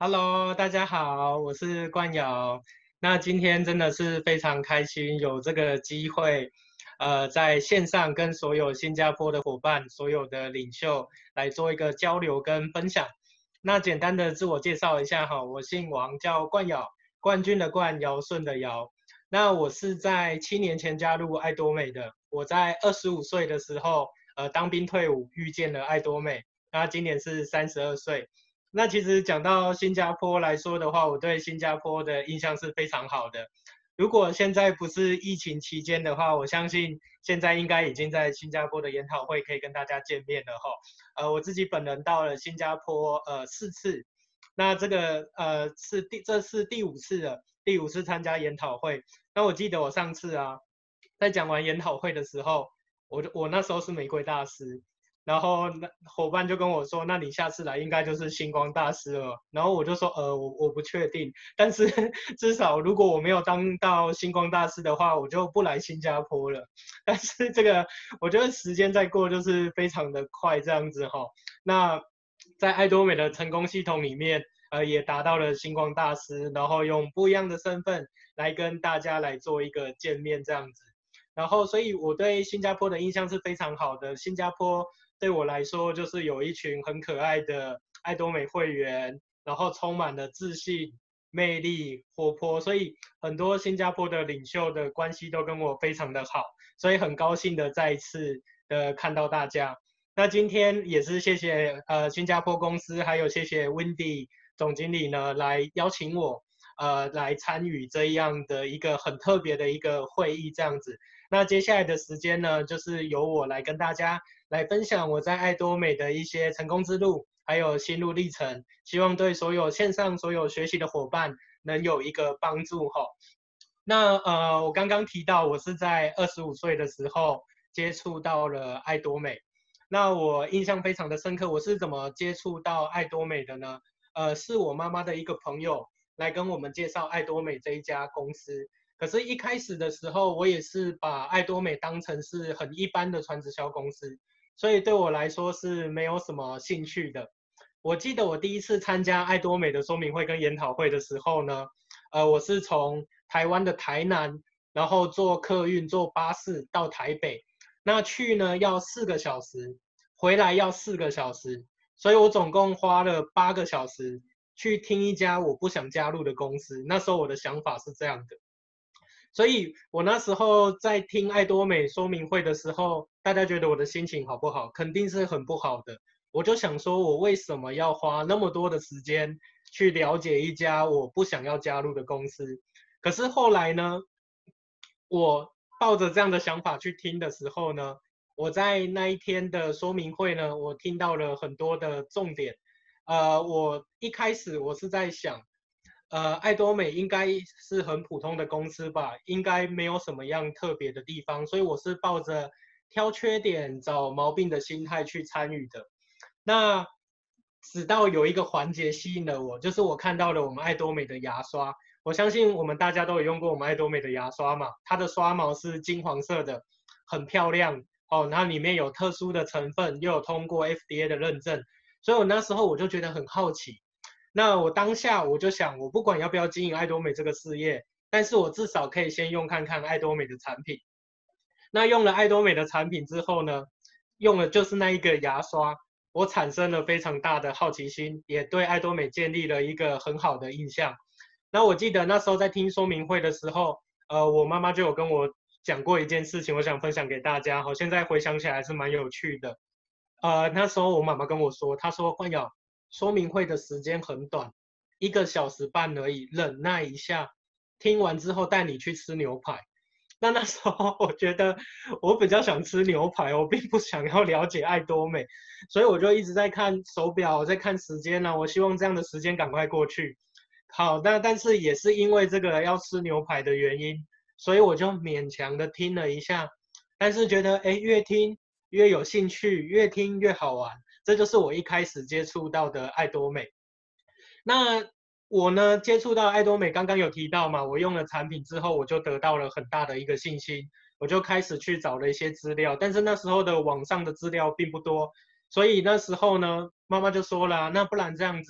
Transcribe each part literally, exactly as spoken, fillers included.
Hello，大家好，我是冠瑶。那今天真的是非常开心，有这个机会，呃，在线上跟所有新加坡的伙伴、所有的领袖来做一个交流跟分享。那简单的自我介绍一下哈，我姓王，叫冠瑶，冠军的冠，尧舜的尧。那我是在七年前加入爱多美的。我在二十五岁的时候，呃，当兵退伍，遇见了爱多美。那今年是三十二岁。那其实讲到新加坡来说的话，我对新加坡的印象是非常好的。如果现在不是疫情期间的话，我相信现在应该已经在新加坡的研讨会可以跟大家见面了哈。呃，我自己本人到了新加坡呃四次，那这个呃是第这是第五次了，第五次参加研讨会。那我记得我上次啊，在讲完研讨会的时候，我我那时候是玫瑰大师。然后那伙伴就跟我说："那你下次来应该就是星光大师了。"然后我就说：“呃，我我不确定，但是至少如果我没有当到星光大师的话，我就不来新加坡了。但是这个我觉得时间在过就是非常的快，这样子哈。那在爱多美的成功系统里面，呃，也达到了星光大师，然后用不一样的身份来跟大家来做一个见面，这样子。然后，所以我对新加坡的印象是非常好的。新加坡对我来说，就是有一群很可爱的爱多美会员，然后充满了自信、魅力、活泼，所以很多新加坡的领袖的关系都跟我非常的好，所以很高兴的再一次的看到大家。那今天也是谢谢呃新加坡公司，还有谢谢 Wendy 总经理呢来邀请我，呃来参与这样的一个很特别的一个会议这样子。那接下来的时间呢，就是由我来跟大家来分享我在爱多美的一些成功之路，还有心路历程，希望对所有线上所有学习的伙伴能有一个帮助哈。那呃，我刚刚提到我是在二十五岁的时候接触到了爱多美，那我印象非常的深刻。我是怎么接触到爱多美的呢？呃，是我妈妈的一个朋友来跟我们介绍爱多美这一家公司。可是，一开始的时候，我也是把爱多美当成是很一般的传直销公司，所以对我来说是没有什么兴趣的。我记得我第一次参加爱多美的说明会跟研讨会的时候呢，呃，我是从台湾的台南，然后坐客运坐巴士到台北，那去呢要四个小时，回来要四个小时，所以我总共花了八个小时去听一家我不想加入的公司。那时候我的想法是这样的。所以我那时候在听爱多美说明会的时候，大家觉得我的心情好不好？肯定是很不好的。我就想说，我为什么要花那么多的时间去了解一家我不想要加入的公司？可是后来呢，我抱着这样的想法去听的时候呢，我在那一天的说明会呢，我听到了很多的重点。呃，我一开始我是在想，呃，爱多美应该是很普通的公司吧，应该没有什么样特别的地方，所以我是抱着挑缺点、找毛病的心态去参与的。那直到有一个环节吸引了我，就是我看到了我们爱多美的牙刷。我相信我们大家都有用过我们爱多美的牙刷嘛，它的刷毛是金黄色的，很漂亮哦，然后里面有特殊的成分，又有通过 F D A 的认证，所以我那时候我就觉得很好奇。那我当下我就想，我不管要不要经营爱多美这个事业，但是我至少可以先用看看爱多美的产品。那用了爱多美的产品之后呢，用了就是那一个牙刷，我产生了非常大的好奇心，也对爱多美建立了一个很好的印象。那我记得那时候在听说明会的时候，呃，我妈妈就有跟我讲过一件事情，我想分享给大家。好，现在回想起来还是蛮有趣的。呃，那时候我妈妈跟我说，她说："冠瑶，说明会的时间很短，一个小时半而已，忍耐一下，听完之后带你去吃牛排。"那那时候我觉得我比较想吃牛排，我并不想要了解爱多美，所以我就一直在看手表，在看时间呢、啊。我希望这样的时间赶快过去。好，那但是也是因为这个要吃牛排的原因，所以我就勉强的听了一下，但是觉得哎，越听越有兴趣，越听越好玩，这就是我一开始接触到的爱多美。那我呢，接触到爱多美，刚刚有提到嘛，我用了产品之后，我就得到了很大的一个信心，我就开始去找了一些资料，但是那时候的网上的资料并不多，所以那时候呢，妈妈就说了，那不然这样子，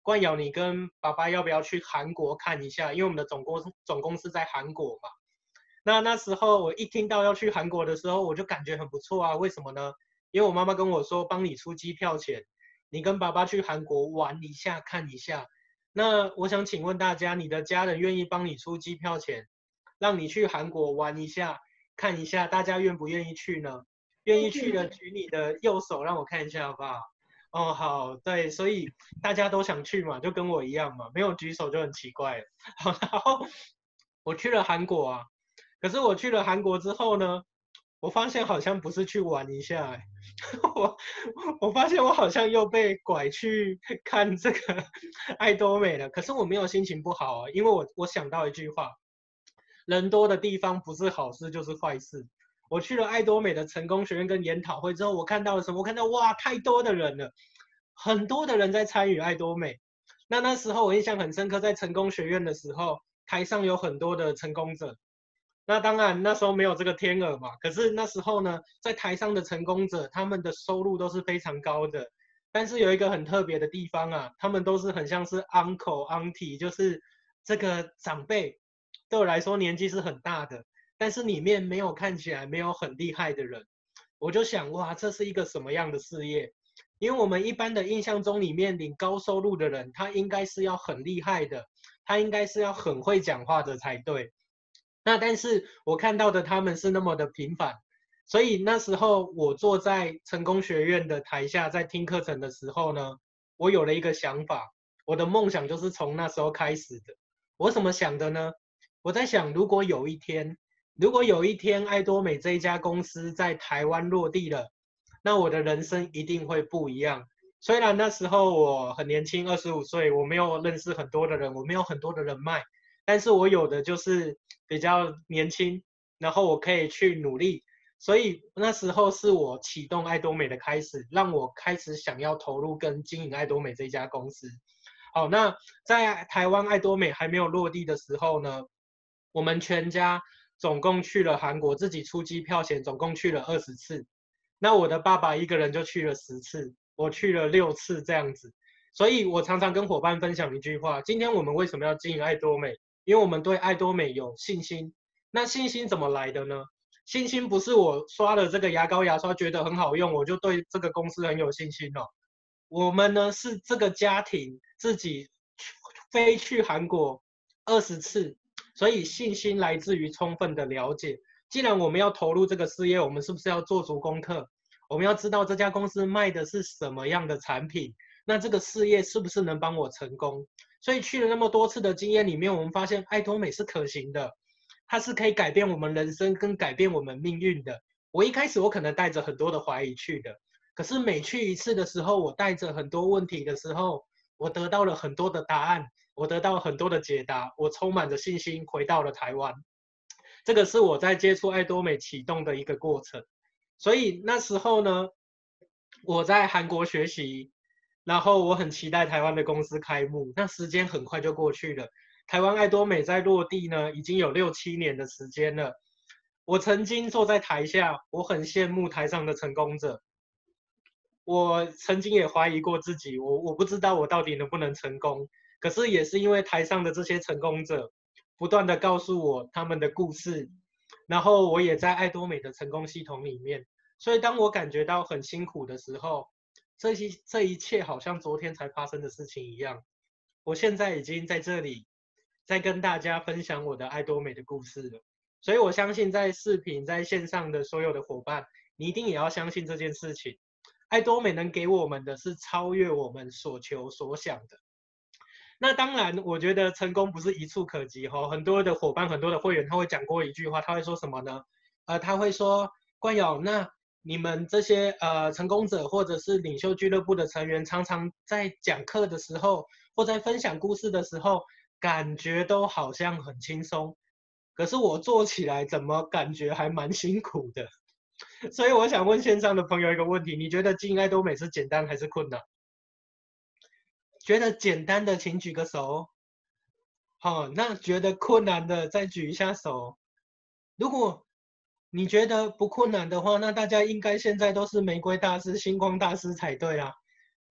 冠尧，你跟爸爸要不要去韩国看一下？因为我们的总公司总公司在韩国嘛。那那时候我一听到要去韩国的时候，我就感觉很不错啊。为什么呢？因为我妈妈跟我说，帮你出机票钱，你跟爸爸去韩国玩一下，看一下。那我想请问大家，你的家人愿意帮你出机票钱，让你去韩国玩一下，看一下，大家愿不愿意去呢？愿意去的举你的右手，让我看一下好不好？哦，好，对，所以大家都想去嘛，就跟我一样嘛，没有举手就很奇怪了。好，然后我去了韩国啊。可是我去了韩国之后呢，我发现好像不是去玩一下、欸，我我发现我好像又被拐去看这个爱多美了。可是我没有心情不好啊，因为我我想到一句话：人多的地方不是好事就是坏事。我去了爱多美的成功学院跟研讨会之后，我看到了什么？我看到哇，太多的人了，很多的人在参与爱多美。那那时候我印象很深刻，在成功学院的时候，台上有很多的成功者。那当然那时候没有这个天鹅嘛，可是那时候呢，在台上的成功者，他们的收入都是非常高的。但是有一个很特别的地方啊，他们都是很像是 uncle auntie，就是这个长辈，对我来说年纪是很大的，但是里面没有看起来没有很厉害的人。我就想哇，这是一个什么样的事业？因为我们一般的印象中里面领高收入的人，他应该是要很厉害的，他应该是要很会讲话的才对。那但是我看到的他们是那么的平凡，所以那时候我坐在成功学院的台下，在听课程的时候呢，我有了一个想法，我的梦想就是从那时候开始的。我怎么想的呢？我在想，如果有一天，如果有一天爱多美这一家公司在台湾落地了，那我的人生一定会不一样。虽然那时候我很年轻，二十五岁，我没有认识很多的人，我没有很多的人脉，但是我有的就是比较年轻，然后我可以去努力，所以那时候是我启动爱多美的开始，让我开始想要投入跟经营爱多美这家公司。好，那在台湾爱多美还没有落地的时候呢，我们全家总共去了韩国，自己出机票钱，总共去了二十次。那我的爸爸一个人就去了十次，我去了六次这样子。所以我常常跟伙伴分享一句话：今天我们为什么要经营爱多美？因为我们对爱多美有信心。那信心怎么来的呢？信心不是我刷了这个牙膏牙刷觉得很好用，我就对这个公司很有信心哦。我们呢是这个家庭自己飞去韩国二十次，所以信心来自于充分的了解。既然我们要投入这个事业，我们是不是要做足功课？我们要知道这家公司卖的是什么样的产品，那这个事业是不是能帮我成功？所以去了那么多次的经验里面，我们发现爱多美是可行的，它是可以改变我们人生跟改变我们命运的。我一开始我可能带着很多的怀疑去的，可是每去一次的时候，我带着很多问题的时候，我得到了很多的答案，我得到很多的解答，我充满着信心回到了台湾。这个是我在接触爱多美启动的一个过程。所以那时候呢，我在韩国学习，然后我很期待台湾的公司开幕。那时间很快就过去了，台湾爱多美在落地呢，已经有六七年的时间了。我曾经坐在台下，我很羡慕台上的成功者。我曾经也怀疑过自己，我我不知道我到底能不能成功。可是也是因为台上的这些成功者，不断的告诉我他们的故事，然后我也在爱多美的成功系统里面。所以当我感觉到很辛苦的时候，这一这一切好像昨天才发生的事情一样。我现在已经在这里，在跟大家分享我的爱多美的故事了。所以我相信在视频在线上的所有的伙伴，你一定也要相信这件事情。爱多美能给我们的是超越我们所求所想的。那当然，我觉得成功不是一触可及哈、哦。很多的伙伴、很多的会员，他会讲过一句话，他会说什么呢？呃，他会说：冠友，那你们这些呃成功者或者是领袖俱乐部的成员，常常在讲课的时候，或在分享故事的时候，感觉都好像很轻松，可是我做起来怎么感觉还蛮辛苦的？所以我想问线上的朋友一个问题：你觉得经营爱多美是简单还是困难？觉得简单的请举个手。好，那觉得困难的再举一下手。如果你觉得不困难的话，那大家应该现在都是玫瑰大师、星光大师才对啊。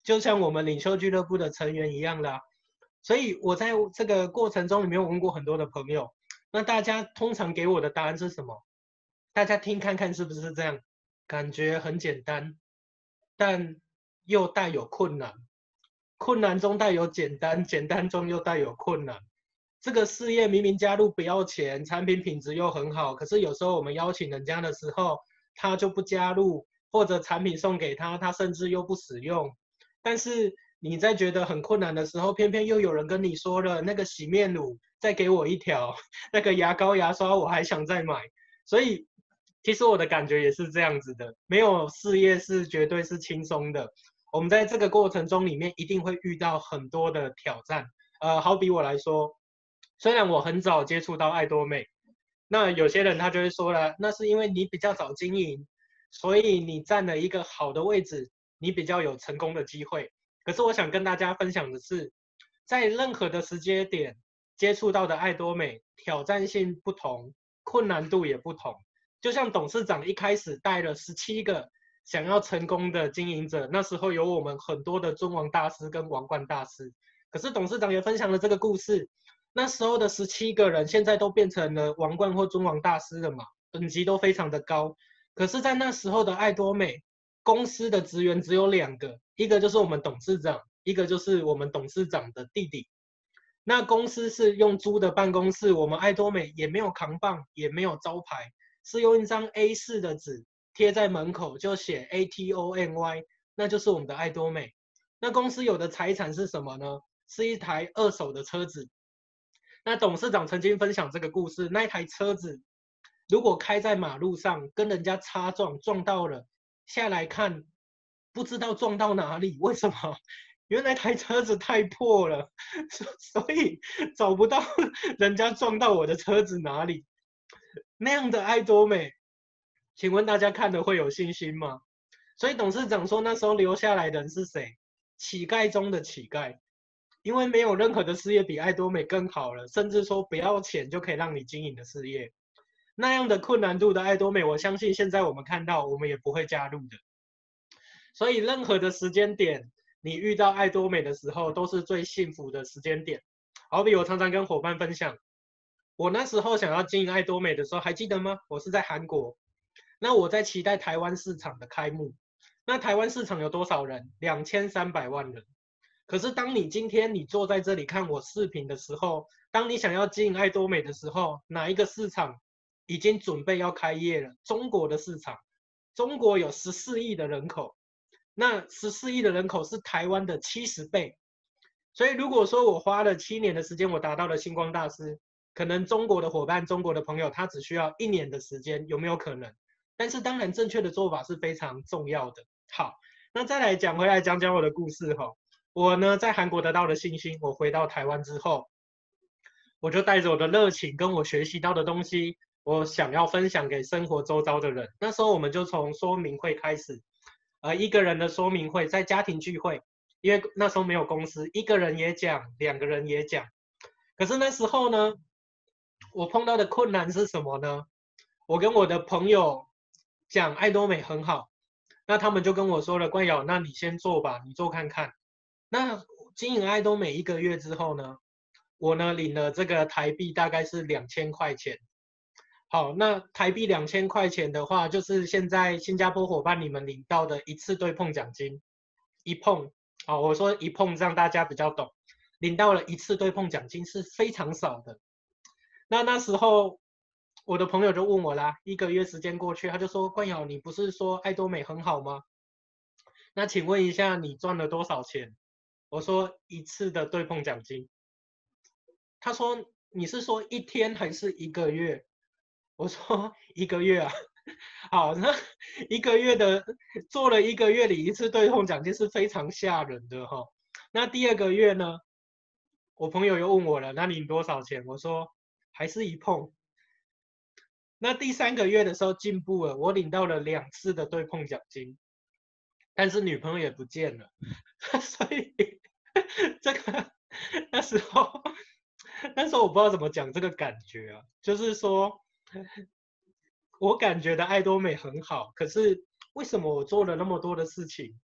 就像我们领袖俱乐部的成员一样啦。所以我在这个过程中里面问过很多的朋友，那大家通常给我的答案是什么？大家听看看是不是这样？感觉很简单，但又带有困难，困难中带有简单，简单中又带有困难。这个事业明明加入不要钱，产品品质又很好，可是有时候我们邀请人家的时候，他就不加入，或者产品送给他，他甚至又不使用。但是你在觉得很困难的时候，偏偏又有人跟你说了，那个洗面乳再给我一条，那个牙膏牙刷我还想再买。所以其实我的感觉也是这样子的，没有事业是绝对是轻松的。我们在这个过程中里面一定会遇到很多的挑战。呃，好比我来说，虽然我很早接触到爱多美，那有些人他就会说了，那是因为你比较早经营，所以你占了一个好的位置，你比较有成功的机会。可是我想跟大家分享的是，在任何的时间点接触到的爱多美，挑战性不同，困难度也不同。就像董事长一开始带了十七个想要成功的经营者，那时候有我们很多的尊王大师跟王冠大师。可是董事长也分享了这个故事，那时候的十七个人现在都变成了王冠或尊王大师了嘛，等级都非常的高。可是，在那时候的爱多美公司的职员只有两个，一个就是我们董事长，一个就是我们董事长的弟弟。那公司是用租的办公室，我们爱多美也没有扛棒，也没有招牌，是用一张 A 四 的纸贴在门口，就写 A T O M Y， 那就是我们的爱多美。那公司有的财产是什么呢？是一台二手的车子。那董事长曾经分享这个故事，那一台车子如果开在马路上跟人家擦撞，撞到了，下来看不知道撞到哪里，为什么？原来台车子太破了，所以找不到人家撞到我的车子哪里。那样的爱多美，请问大家看了会有信心吗？所以董事长说，那时候留下来的人是谁？乞丐中的乞丐，因为没有任何的事业比爱多美更好了，甚至说不要钱就可以让你经营的事业。那样的困难度的爱多美，我相信现在我们看到，我们也不会加入的。所以任何的时间点，你遇到爱多美的时候，都是最幸福的时间点。好比我常常跟伙伴分享，我那时候想要经营爱多美的时候，还记得吗？我是在韩国，那我在期待台湾市场的开幕。那台湾市场有多少人？两千三百万人。可是当你今天你坐在这里看我视频的时候，当你想要经营爱多美的时候，哪一个市场已经准备要开业了？中国的市场，中国有十四亿的人口，那十四亿的人口是台湾的七十倍。所以如果说我花了七年的时间，我达到了星光大师，可能中国的伙伴、中国的朋友，他只需要一年的时间，有没有可能？但是当然，正确的做法是非常重要的。好，那再来讲回来讲讲我的故事哈。我呢在韩国得到了信心，我回到台湾之后，我就带着我的热情跟我学习到的东西，我想要分享给生活周遭的人。那时候我们就从说明会开始，呃，一个人的说明会，在家庭聚会，因为那时候没有公司，一个人也讲，两个人也讲。可是那时候呢，我碰到的困难是什么呢？我跟我的朋友讲爱多美很好，那他们就跟我说了，冠尧，那你先做吧，你做看看。那经营爱多美一个月之后呢，我呢领了这个台币大概是两千块钱。好，那台币两千块钱的话，就是现在新加坡伙伴你们领到的一次对碰奖金，一碰，好，我说一碰让大家比较懂，领到了一次对碰奖金是非常少的。那那时候我的朋友就问我啦，一个月时间过去，他就说，冠尧，你不是说爱多美很好吗？那请问一下，你赚了多少钱？我说一次的对碰奖金。他说你是说一天还是一个月？我说一个月啊。好，那一个月的做了一个月里一次对碰奖金是非常吓人的哈。那第二个月呢，我朋友又问我了，那你多少钱？我说还是一碰。那第三个月的时候进步了，我领到了两次的对碰奖金，但是女朋友也不见了，所以这个那时候那时候我不知道怎么讲这个感觉啊，就是说我感觉的爱多美很好，可是为什么我做了那么多的事情，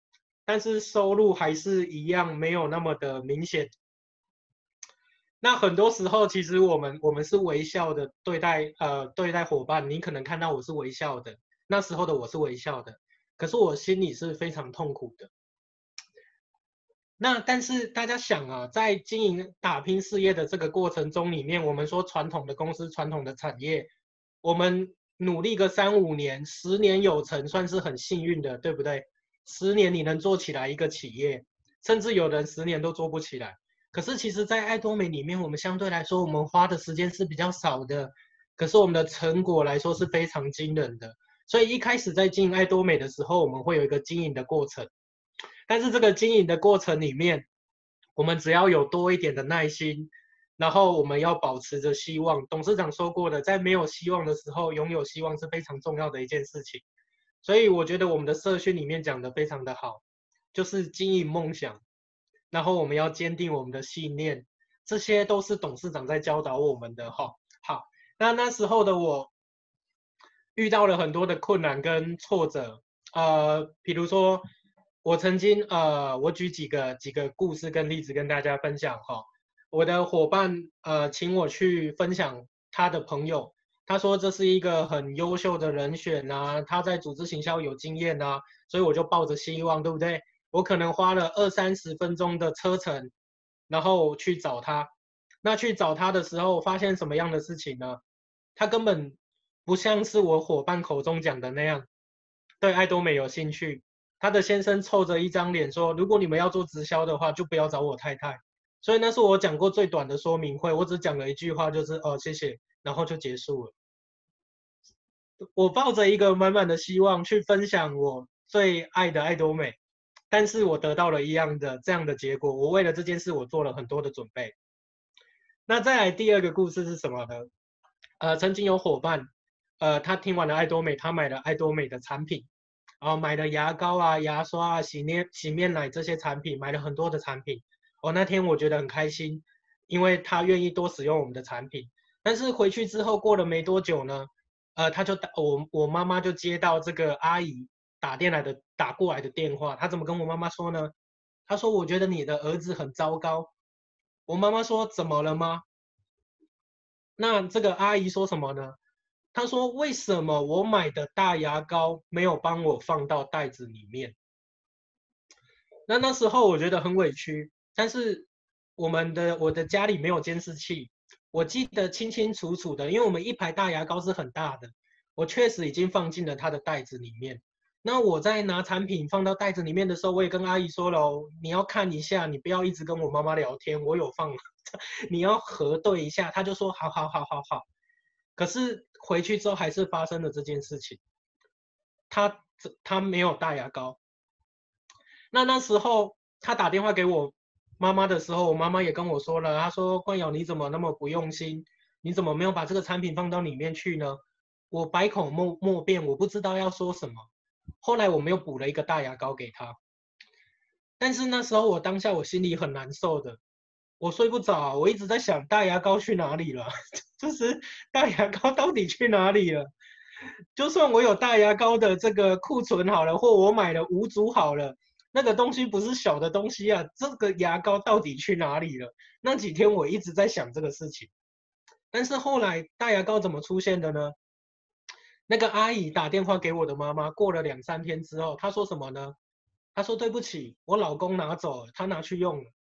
但是收入还是一样没有那么的明显。那很多时候，其实我们我们是微笑的对待呃对待伙伴，你可能看到我是微笑的，那时候的我是微笑的，可是我心里是非常痛苦的。那但是大家想啊，在经营打拼事业的这个过程中里面，我们说传统的公司、传统的产业，我们努力个三五年、十年有成，算是很幸运的，对不对？十年你能做起来一个企业，甚至有人十年都做不起来。可是其实，在爱多美里面，我们相对来说，我们花的时间是比较少的，可是我们的成果来说是非常惊人的。所以一开始在经营爱多美的时候，我们会有一个经营的过程。但是这个经营的过程里面，我们只要有多一点的耐心，然后我们要保持着希望。董事长说过的，在没有希望的时候，拥有希望是非常重要的一件事情。所以我觉得我们的社训里面讲的非常的好，就是经营梦想，然后我们要坚定我们的信念，这些都是董事长在教导我们的哈。好，那那时候的我遇到了很多的困难跟挫折，呃，比如说我曾经呃，我举几个几个故事跟例子跟大家分享哈。我的伙伴呃，请我去分享他的朋友，他说这是一个很优秀的人选啊，他在组织行销有经验啊，所以我就抱着希望，对不对？我可能花了二三十分钟的车程，然后去找他。那去找他的时候，发现什么样的事情呢？他根本不像是我伙伴口中讲的那样，对爱多美有兴趣。他的先生臭着一张脸说：“如果你们要做直销的话，就不要找我太太。”所以那是我讲过最短的说明会，我只讲了一句话，就是哦谢谢，然后就结束了。我抱着一个满满的希望去分享我最爱的爱多美，但是我得到了一样的这样的结果。我为了这件事，我做了很多的准备。那再来第二个故事是什么呢？呃，曾经有伙伴，呃，他听完了爱多美，他买了爱多美的产品，然后买了牙膏啊、牙刷啊、洗面洗面奶这些产品，买了很多的产品。哦，那天我觉得很开心，因为他愿意多使用我们的产品。但是回去之后过了没多久呢，呃，他就打我我妈妈就接到这个阿姨打电来的打过来的电话，他怎么跟我妈妈说呢？他说：“我觉得你的儿子很糟糕。”我妈妈说：“怎么了吗？”那这个阿姨说什么呢？她说：“为什么我买的大牙膏没有帮我放到袋子里面？”那那时候我觉得很委屈，但是我们的我的家里没有监视器，我记得清清楚楚的，因为我们一排大牙膏是很大的，我确实已经放进了它的袋子里面。那我在拿产品放到袋子里面的时候，我也跟阿姨说了哦，你要看一下，你不要一直跟我妈妈聊天，我有放，你要核对一下。她就说好好好好好。可是回去之后还是发生了这件事情，她她没有大牙膏。那那时候他打电话给我妈妈的时候，我妈妈也跟我说了，她说：“冠瑶你怎么那么不用心？你怎么没有把这个产品放到里面去呢？”我百口莫莫辩，我不知道要说什么。后来我们又补了一个大牙膏给他，但是那时候我当下我心里很难受的，我睡不着，我一直在想大牙膏去哪里了，就是大牙膏到底去哪里了？就算我有大牙膏的这个库存好了，或我买了五组好了。那个东西不是小的东西啊，这个牙膏到底去哪里了？那几天我一直在想这个事情，但是后来大牙膏怎么出现的呢？那个阿姨打电话给我的妈妈，过了两三天之后，她说什么呢？她说对不起，我老公拿走了，他拿去用了。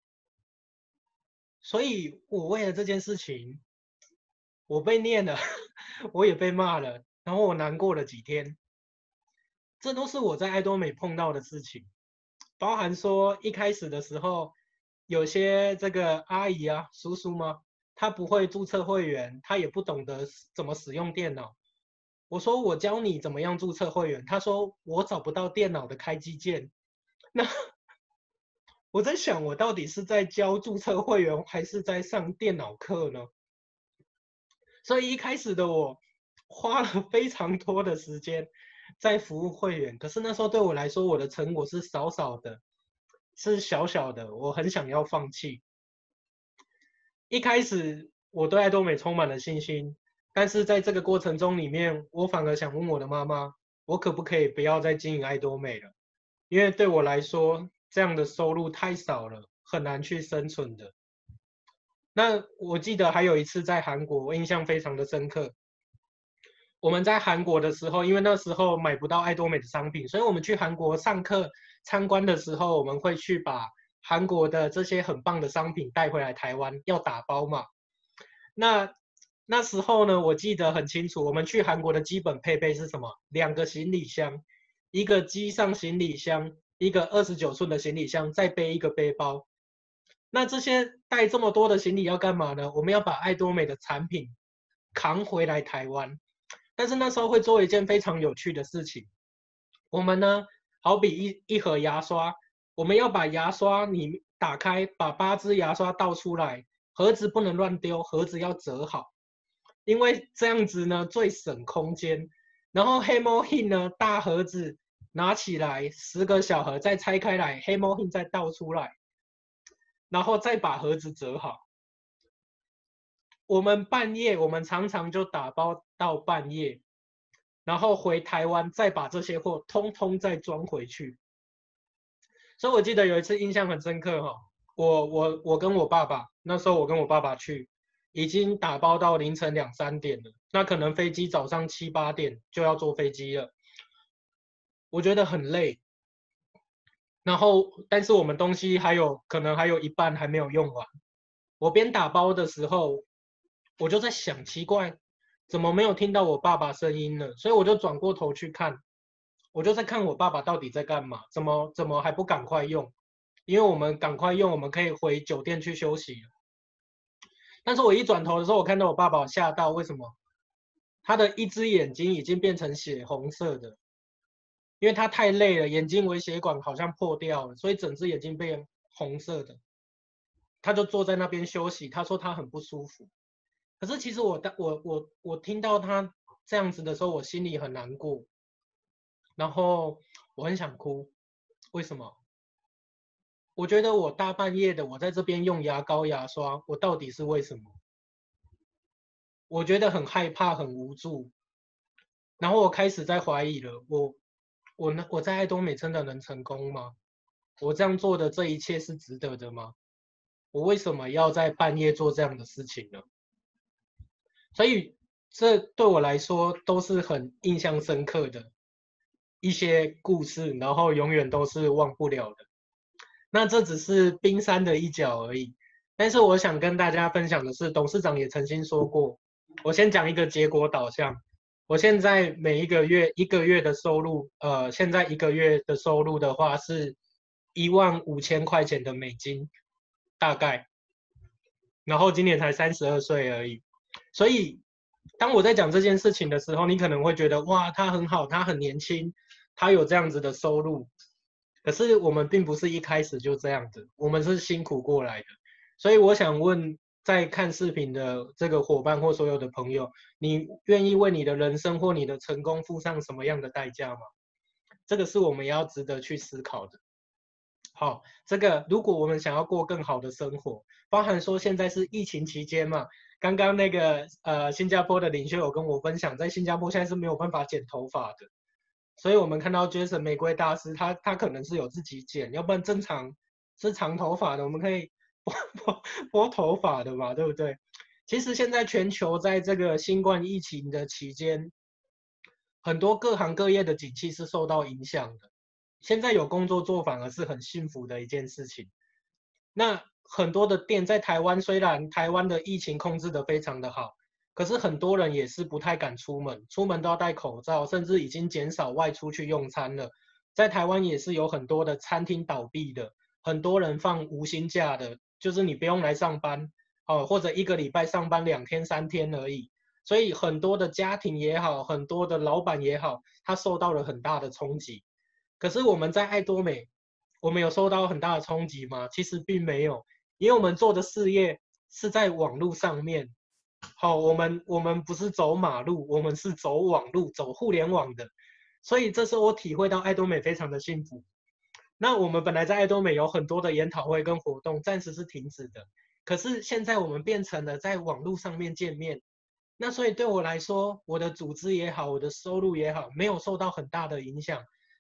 所以我为了这件事情，我被念了，我也被骂了，然后我难过了几天。这都是我在爱多美碰到的事情。包含说一开始的时候，有些这个阿姨啊、叔叔吗？他不会注册会员，他也不懂得怎么使用电脑。我说我教你怎么样注册会员，他说我找不到电脑的开机键。那我在想，我到底是在教注册会员，还是在上电脑课呢？所以一开始的我花了非常多的时间在服务会员，可是那时候对我来说，我的成果是少少的，是小小的，我很想要放弃。一开始我对爱多美充满了信心，但是在这个过程中里面，我反而想问我的妈妈，我可不可以不要再经营爱多美了？ 因为对我来说，这样的收入太少了，很难去生存的。那我记得还有一次在韩国，我印象非常的深刻。我们在韩国的时候，因为那时候买不到爱多美的商品，所以我们去韩国上课参观的时候，我们会去把韩国的这些很棒的商品带回来台湾，要打包嘛。那那时候呢，我记得很清楚，我们去韩国的基本配备是什么？两个行李箱，一个机上行李箱，一个二十九寸的行李箱，再背一个背包。那这些带这么多的行李要干嘛呢？我们要把爱多美的产品扛回来台湾。但是那时候会做一件非常有趣的事情，我们呢，好比一一盒牙刷，我们要把牙刷你打开，把八支牙刷倒出来，盒子不能乱丢，盒子要折好，因为这样子呢最省空间。然后黑猫 hin 呢，大盒子拿起来，十个小盒再拆开来，黑猫 hin 再倒出来，然后再把盒子折好。我们半夜，我们常常就打包到半夜，然后回台湾再把这些货通通再装回去。所以我记得有一次印象很深刻哈、哦，我我我跟我爸爸，那时候我跟我爸爸去，已经打包到凌晨两三点了，那可能飞机早上七八点就要坐飞机了，我觉得很累。然后，但是我们东西还有可能还有一半还没有用完。我边打包的时候，我就在想，奇怪，怎么没有听到我爸爸声音呢？所以我就转过头去看，我就在看我爸爸到底在干嘛，怎么怎么还不赶快用？因为我们赶快用，我们可以回酒店去休息了。但是我一转头的时候，我看到我爸爸吓到，为什么？他的一只眼睛已经变成血红色的，因为他太累了，眼睛微血管好像破掉了，所以整只眼睛变红色的。他就坐在那边休息，他说他很不舒服。可是其实我我我我听到他这样子的时候，我心里很难过，然后我很想哭。为什么？我觉得我大半夜的，我在这边用牙膏牙刷，我到底是为什么？我觉得很害怕，很无助。然后我开始在怀疑了，我我呢我在爱多美真的能成功吗？我这样做的这一切是值得的吗？我为什么要在半夜做这样的事情呢？所以这对我来说都是很印象深刻的一些故事，然后永远都是忘不了的。那这只是冰山的一角而已。但是我想跟大家分享的是，董事长也曾经说过，我先讲一个结果导向。我现在每一个月一个月的收入，呃，现在一个月的收入的话是一万五千块钱的美金，大概。然后今年才三十二岁而已，所以当我在讲这件事情的时候，你可能会觉得哇，他很好，他很年轻，他有这样子的收入。可是我们并不是一开始就这样子，我们是辛苦过来的。所以我想问，在看视频的这个伙伴或所有的朋友，你愿意为你的人生或你的成功付上什么样的代价吗？这个是我们要值得去思考的。好，这个如果我们想要过更好的生活，包含说现在是疫情期间嘛，刚刚那个呃新加坡的领袖有跟我分享，在新加坡现在是没有办法剪头发的，所以我们看到 Jason 玫瑰大师他他可能是有自己剪，要不然正常是长头发的，我们可以拨拨拨头发的嘛，对不对？其实现在全球在这个新冠疫情的期间，很多各行各业的景气是受到影响的。现在有工作做反而是很幸福的一件事情。那很多的店在台湾，虽然台湾的疫情控制得非常的好，可是很多人也是不太敢出门，出门都要戴口罩，甚至已经减少外出去用餐了。在台湾也是有很多的餐厅倒闭的，很多人放无薪假的，就是你不用来上班，哦，或者一个礼拜上班两天三天而已。所以很多的家庭也好，很多的老板也好，他受到了很大的冲击。可是我们在爱多美，我们有受到很大的冲击吗？其实并没有，因为我们做的事业是在网络上面。好，我们我们不是走马路，我们是走网路，走互联网的。所以这是我体会到爱多美非常的幸福。那我们本来在爱多美有很多的研讨会跟活动，暂时是停止的。可是现在我们变成了在网络上面见面。那所以对我来说，我的组织也好，我的收入也好，没有受到很大的影响。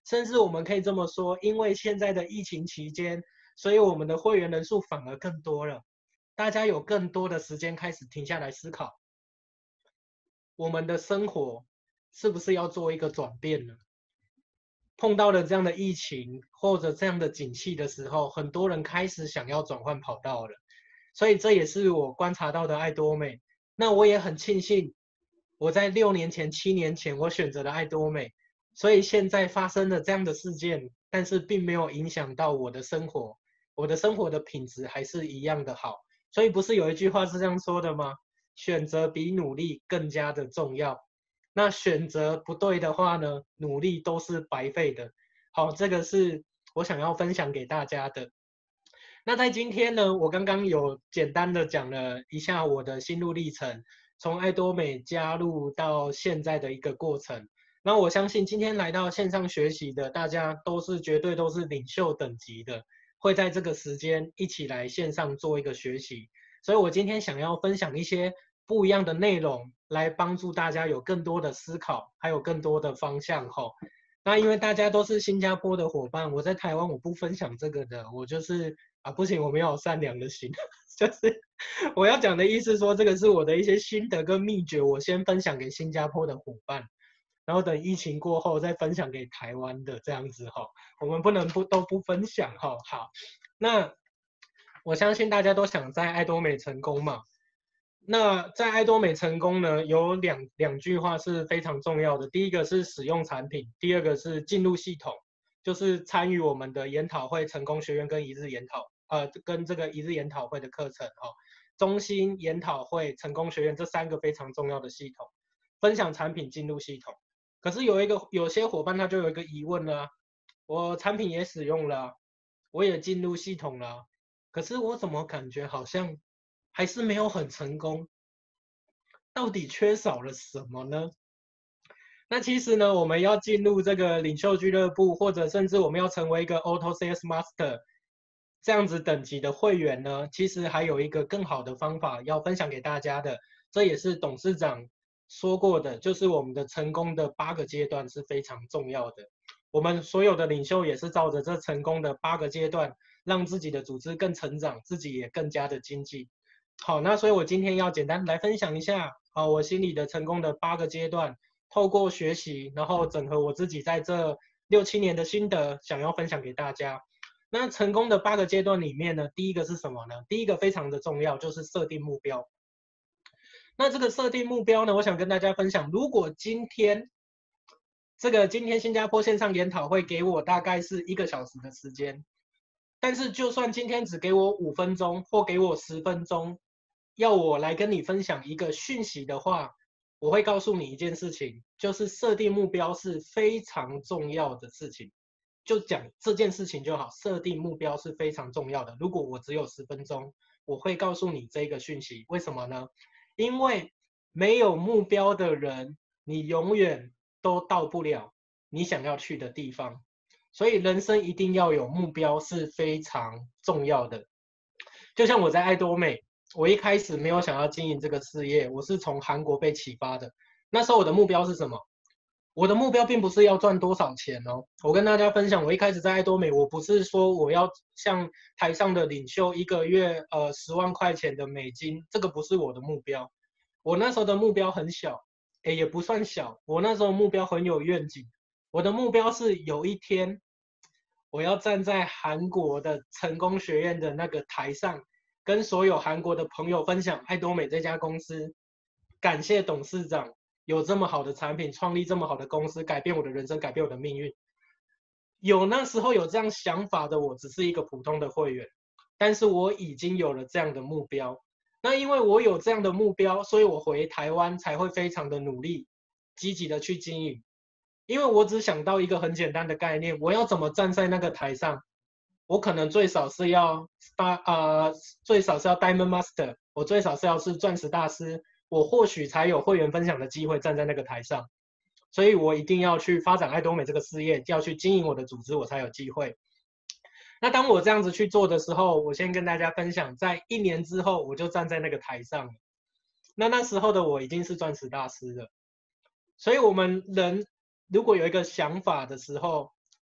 甚至我们可以这么说，因为现在的疫情期间，所以我们的会员人数反而更多了，大家有更多的时间开始停下来思考，我们的生活是不是要做一个转变呢？碰到了这样的疫情或者这样的景气的时候，很多人开始想要转换跑道了，所以这也是我观察到的爱多美。那我也很庆幸，我在六年前、七年前我选择了爱多美，所以现在发生了这样的事件，但是并没有影响到我的生活，我的生活的品质还是一样的好。所以不是有一句话是这样说的吗？选择比努力更加的重要。那选择不对的话呢，努力都是白费的。好，这个是我想要分享给大家的。那在今天呢，我刚刚有简单的讲了一下我的心路历程，从爱多美加入到现在的一个过程。那我相信今天来到线上学习的大家都是绝对都是领袖等级的，会在这个时间一起来线上做一个学习。所以我今天想要分享一些不一样的内容，来帮助大家有更多的思考，还有更多的方向吼。那因为大家都是新加坡的伙伴，我在台湾我不分享这个的，我就是啊不行，我没有善良的心，就是我要讲的意思说，这个是我的一些心得跟秘诀，我先分享给新加坡的伙伴，然后等疫情过后再分享给台湾的这样子哈，我们不能不都不分享哈。好，那我相信大家都想在爱多美成功嘛。那在爱多美成功呢，有两两句话是非常重要的。第一个是使用产品，第二个是进入系统，就是参与我们的研讨会、成功学院跟一日研讨，呃，跟这个一日研讨会的课程哦。中心研讨会、成功学院这三个非常重要的系统，分享产品进入系统。可是有一个有些伙伴他就有一个疑问了，我产品也使用了，我也进入系统了，可是我怎么感觉好像还是没有很成功，到底缺少了什么呢？那其实呢，我们要进入这个领袖俱乐部，或者甚至我们要成为一个 Auto Sales Master 这样子等级的会员呢，其实还有一个更好的方法要分享给大家的，这也是董事长说过的，就是我们的成功的八个阶段是非常重要的。我们所有的领袖也是照着这成功的八个阶段，让自己的组织更成长，自己也更加的经济。好，那所以我今天要简单来分享一下，啊，我心里的成功的八个阶段，透过学习，然后整合我自己在这六七年的心得，想要分享给大家。那成功的八个阶段里面呢，第一个是什么呢？第一个非常的重要，就是设定目标。那这个设定目标呢，我想跟大家分享，如果今天这个今天新加坡线上研讨会给我大概是一个小时的时间，但是就算今天只给我五分钟或给我十分钟，要我来跟你分享一个讯息的话，我会告诉你一件事情，就是设定目标是非常重要的事情。就讲这件事情就好，设定目标是非常重要的。如果我只有十分钟，我会告诉你这个讯息，为什么呢？因为没有目标的人，你永远都到不了你想要去的地方。所以人生一定要有目标是非常重要的。就像我在爱多美，我一开始没有想要经营这个事业，我是从韩国被启发的。那时候我的目标是什么？我的目标并不是要赚多少钱哦。我跟大家分享，我一开始在爱多美，我不是说我要像台上的领袖一个月呃十万块钱的美金，这个不是我的目标。我那时候的目标很小，诶也不算小，我那时候目标很有愿景。我的目标是有一天，我要站在韩国的成功学院的那个台上，跟所有韩国的朋友分享爱多美这家公司，感谢董事长有这么好的产品，创立这么好的公司，改变我的人生，改变我的命运。有那时候有这样想法的我，只是一个普通的会员，但是我已经有了这样的目标。那因为我有这样的目标，所以我回台湾才会非常的努力，积极的去经营。因为我只想到一个很简单的概念，我要怎么站在那个台上？我可能最少是要 star 呃，最少是要 Diamond Master， 我最少是要是钻石大师，我或许才有会员分享的机会站在那个台上。所以我一定要去发展爱多美这个事业，要去经营我的组织，我才有机会。那当我这样子去做的时候，我先跟大家分享，在一年之后，我就站在那个台上了。那那时候的我已经是钻石大师了。所以我们人如果有一个想法的时候，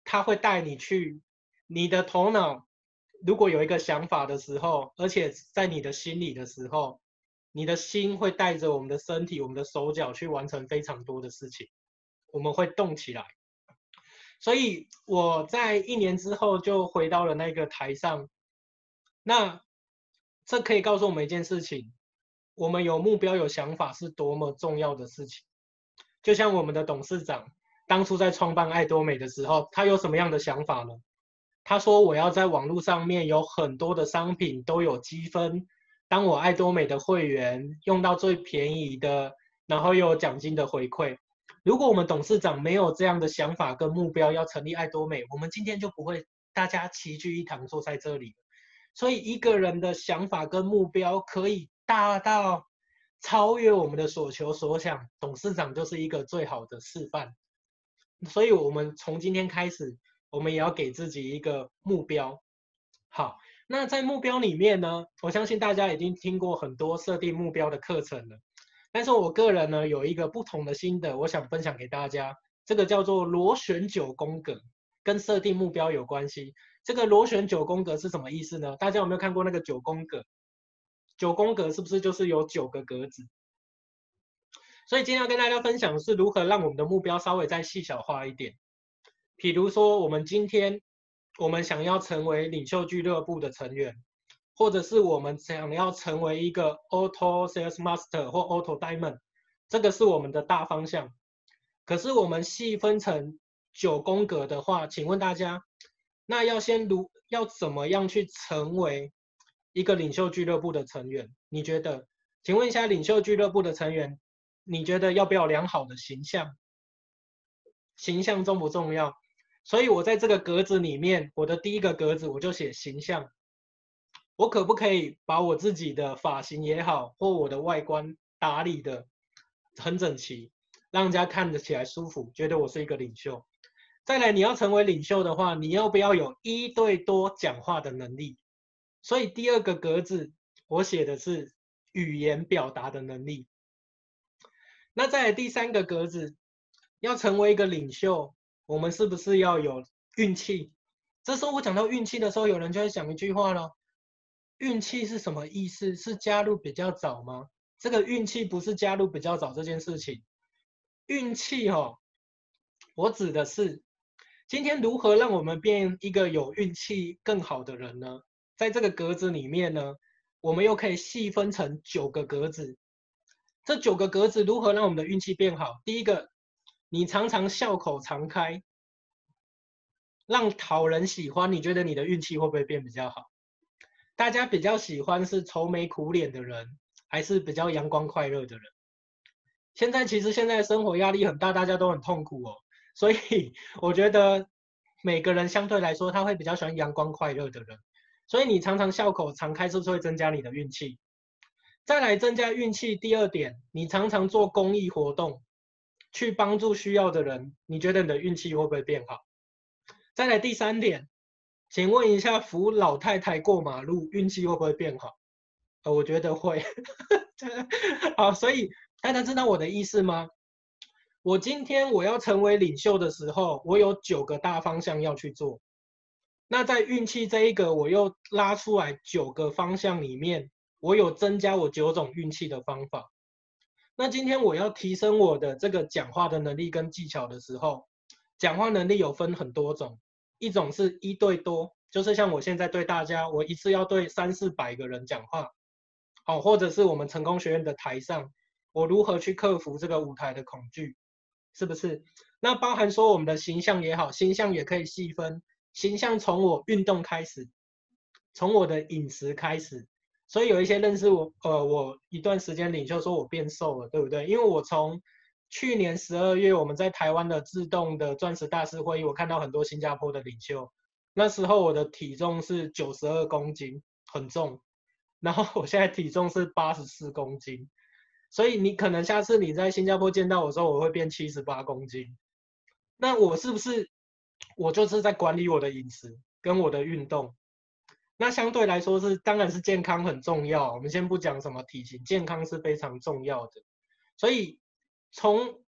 他会带你去你的头脑，如果有一个想法的时候，而且在你的心里的时候，你的心会带着我们的身体、我们的手脚去完成非常多的事情，我们会动起来。所以我在一年之后就回到了那个台上，那这可以告诉我们一件事情，我们有目标、有想法是多么重要的事情。就像我们的董事长当初在创办爱多美的时候，他有什么样的想法呢？他说我要在网络上面有很多的商品都有积分，当我爱多美的会员用到最便宜的，然后又有奖金的回馈。如果我们董事长没有这样的想法跟目标要成立爱多美，我们今天就不会大家齐聚一堂坐在这里。所以一个人的想法跟目标可以大到超越我们的所求所想，董事长就是一个最好的示范。所以我们从今天开始，我们也要给自己一个目标。好，那在目标里面呢，我相信大家已经听过很多设定目标的课程了，但是我个人呢有一个不同的心得，我想分享给大家，这个叫做螺旋九宫格，跟设定目标有关系。这个螺旋九宫格是什么意思呢？大家有没有看过那个九宫格？九宫格是不是就是有九个格子？所以今天要跟大家分享的是如何让我们的目标稍微再细小化一点。比如说，我们今天我们想要成为领袖俱乐部的成员，或者是我们想要成为一个 Auto Sales Master 或 Auto Diamond， 这个是我们的大方向。可是我们细分成九宫格的话，请问大家，那要先如要怎么样去成为一个领袖俱乐部的成员？你觉得？请问一下，领袖俱乐部的成员，你觉得要不要良好的形象？形象重不重要？所以我在这个格子里面，我的第一个格子我就写形象。我可不可以把我自己的发型也好，或我的外观打理的很整齐，让人家看得起来舒服，觉得我是一个领袖？再来，你要成为领袖的话，你要不要有一对多讲话的能力？所以第二个格子我写的是语言表达的能力。那再来第三个格子，要成为一个领袖，我们是不是要有运气？这时候我讲到运气的时候，有人就会想一句话了：运气是什么意思？是加入比较早吗？这个运气不是加入比较早这件事情。运气哦，我指的是今天如何让我们变一个有运气更好的人呢？在这个格子里面呢，我们又可以细分成九个格子。这九个格子如何让我们的运气变好？第一个，你常常笑口常开，让讨人喜欢，你觉得你的运气会不会变比较好？大家比较喜欢是愁眉苦脸的人，还是比较阳光快乐的人？现在其实现在生活压力很大，大家都很痛苦哦，所以我觉得每个人相对来说他会比较喜欢阳光快乐的人，所以你常常笑口常开，是不是会增加你的运气？再来增加运气，第二点，你常常做公益活动，去帮助需要的人，你觉得你的运气会不会变好？再来第三点，请问一下，扶老太太过马路，运气会不会变好？呃，我觉得会。好，所以大家知道我的意思吗？我今天我要成为领袖的时候，我有九个大方向要去做。那在运气这一个，我又拉出来九个方向里面，我有增加我九种运气的方法。那今天我要提升我的这个讲话的能力跟技巧的时候，讲话能力有分很多种，一种是一对多，就是像我现在对大家，我一次要对三四百个人讲话，好，或者是我们成功学院的台上，我如何去克服这个舞台的恐惧，是不是？那包含说我们的形象也好，形象也可以细分，形象从我运动开始，从我的饮食开始。所以有一些认识我，呃，我一段时间领袖说我变瘦了，对不对？因为我从去年十二月我们在台湾的自动的钻石大师会议，我看到很多新加坡的领袖，那时候我的体重是九十二公斤，很重，然后我现在体重是八十四公斤，所以你可能下次你在新加坡见到我的时候，我会变七十八公斤。那我是不是我就是在管理我的饮食跟我的运动？那相对来说是，当然是健康很重要。我们先不讲什么体型，健康是非常重要的。所以从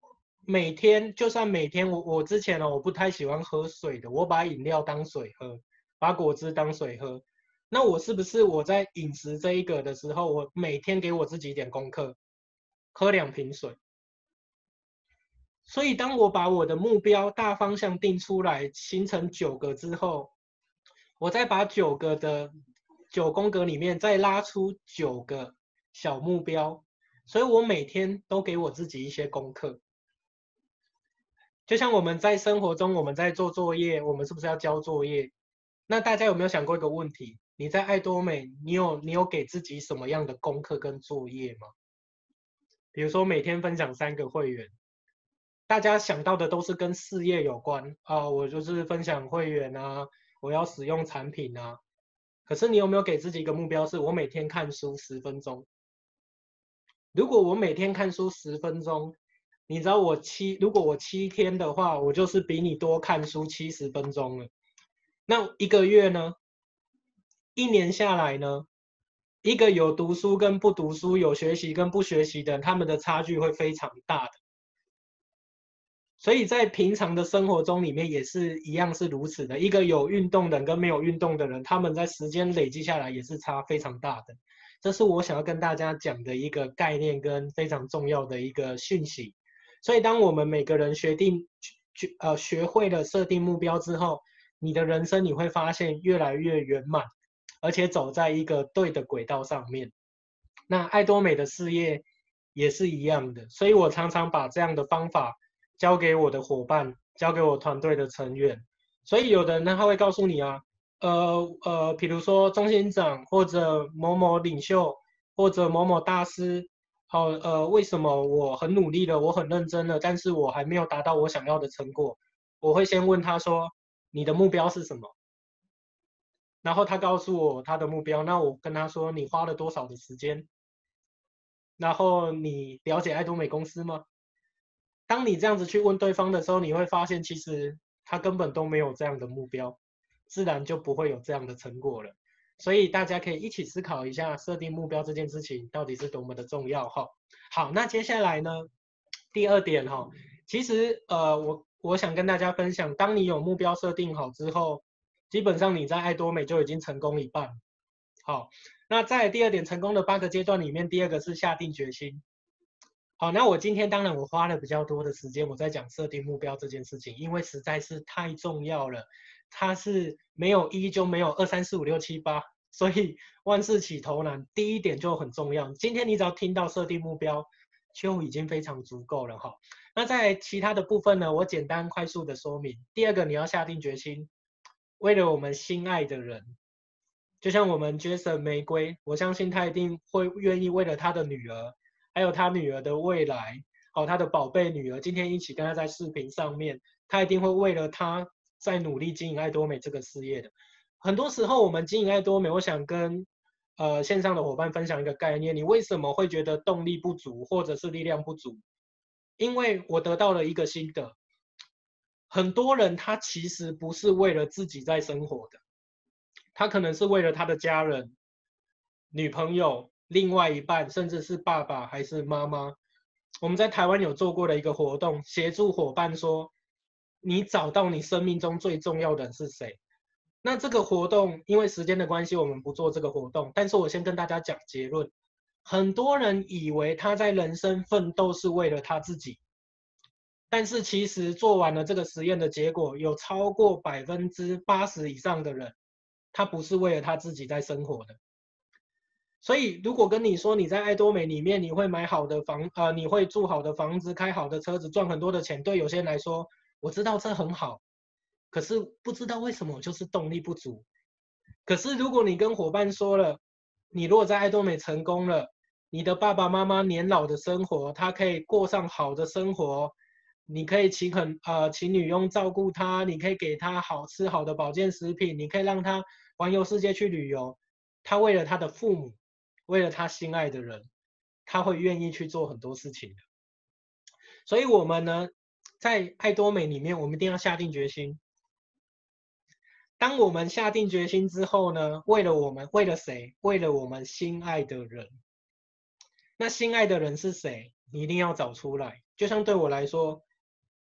每天就算每天我我之前呢、哦，我不太喜欢喝水的，我把饮料当水喝，把果汁当水喝。那我是不是我在饮食这一个的时候，我每天给我自己一点功课，喝两瓶水？所以当我把我的目标大方向定出来，形成九个之后，我再把九个的九宫格里面再拉出九个小目标，所以我每天都给我自己一些功课。就像我们在生活中，我们在做作业，我们是不是要交作业？那大家有没有想过一个问题？你在爱多美，你有你有给自己什么样的功课跟作业吗？比如说每天分享三个会员，大家想到的都是跟事业有关啊，我就是分享会员啊，我要使用产品啊。可是你有没有给自己一个目标，是我每天看书十分钟？如果我每天看书十分钟，你知道我七，如果我七天的话，我就是比你多看书七十分钟了。那一个月呢？一年下来呢？一个有读书跟不读书，有学习跟不学习的人，他们的差距会非常大的。所以在平常的生活中里面也是一样是如此的。一个有运动的人跟没有运动的人，他们在时间累积下来也是差非常大的。这是我想要跟大家讲的一个概念跟非常重要的一个讯息。所以当我们每个人学定呃学会了设定目标之后，你的人生你会发现越来越圆满，而且走在一个对的轨道上面。那爱多美的事业也是一样的，所以我常常把这样的方法交给我的伙伴，交给我团队的成员。所以有的人呢，他会告诉你啊，呃呃，比如说中心长或者某某领袖或者某某大师，好、哦、呃，为什么我很努力了，我很认真了，但是我还没有达到我想要的成果？我会先问他说，你的目标是什么？然后他告诉我他的目标，那我跟他说，你花了多少的时间？然后你了解爱多美公司吗？当你这样子去问对方的时候，你会发现其实他根本都没有这样的目标，自然就不会有这样的成果了。所以大家可以一起思考一下，设定目标这件事情到底是多么的重要哈。好，那接下来呢，第二点哈，其实呃我我想跟大家分享，当你有目标设定好之后，基本上你在爱多美就已经成功一半。好，那在第二点成功的八个阶段里面，第二个是下定决心。好，那我今天当然我花了比较多的时间，我在讲设定目标这件事情，因为实在是太重要了。它是没有一就没有二三四五六七八，所以万事起头难，第一点就很重要。今天你只要听到设定目标，就已经非常足够了哈。那在其他的部分呢，我简单快速的说明。第二个，你要下定决心，为了我们心爱的人。就像我们 Jason 玫瑰，我相信他一定会愿意为了他的女儿，还有他女儿的未来，哦，他的宝贝女儿，今天一起跟他在视频上面，他一定会为了他在努力经营爱多美这个事业的。很多时候我们经营爱多美，我想跟呃线上的伙伴分享一个概念：你为什么会觉得动力不足，或者是力量不足？因为我得到了一个心得，很多人他其实不是为了自己在生活的。他可能是为了他的家人、女朋友、另外一半，甚至是爸爸还是妈妈。我们在台湾有做过的一个活动，协助伙伴说，你找到你生命中最重要的人是谁。那这个活动，因为时间的关系，我们不做这个活动。但是我先跟大家讲结论：很多人以为他在人生奋斗是为了他自己，但是其实做完了这个实验的结果，有超过百分之八十以上的人。他不是为了他自己在生活的，所以如果跟你说你在爱多美里面你会买好的房，呃，你会住好的房子，开好的车子，赚很多的钱，对有些人来说，我知道这很好，可是不知道为什么就是动力不足。可是如果你跟伙伴说了，你如果在爱多美成功了，你的爸爸妈妈年老的生活，他可以过上好的生活，你可以请很呃请女佣照顾他，你可以给他好吃好的保健食品，你可以让他环游世界去旅游。他为了他的父母，为了他心爱的人，他会愿意去做很多事情的。所以我们呢，在爱多美里面，我们一定要下定决心。当我们下定决心之后呢，为了我们，为了谁？为了我们心爱的人。那心爱的人是谁？你一定要找出来。就像对我来说，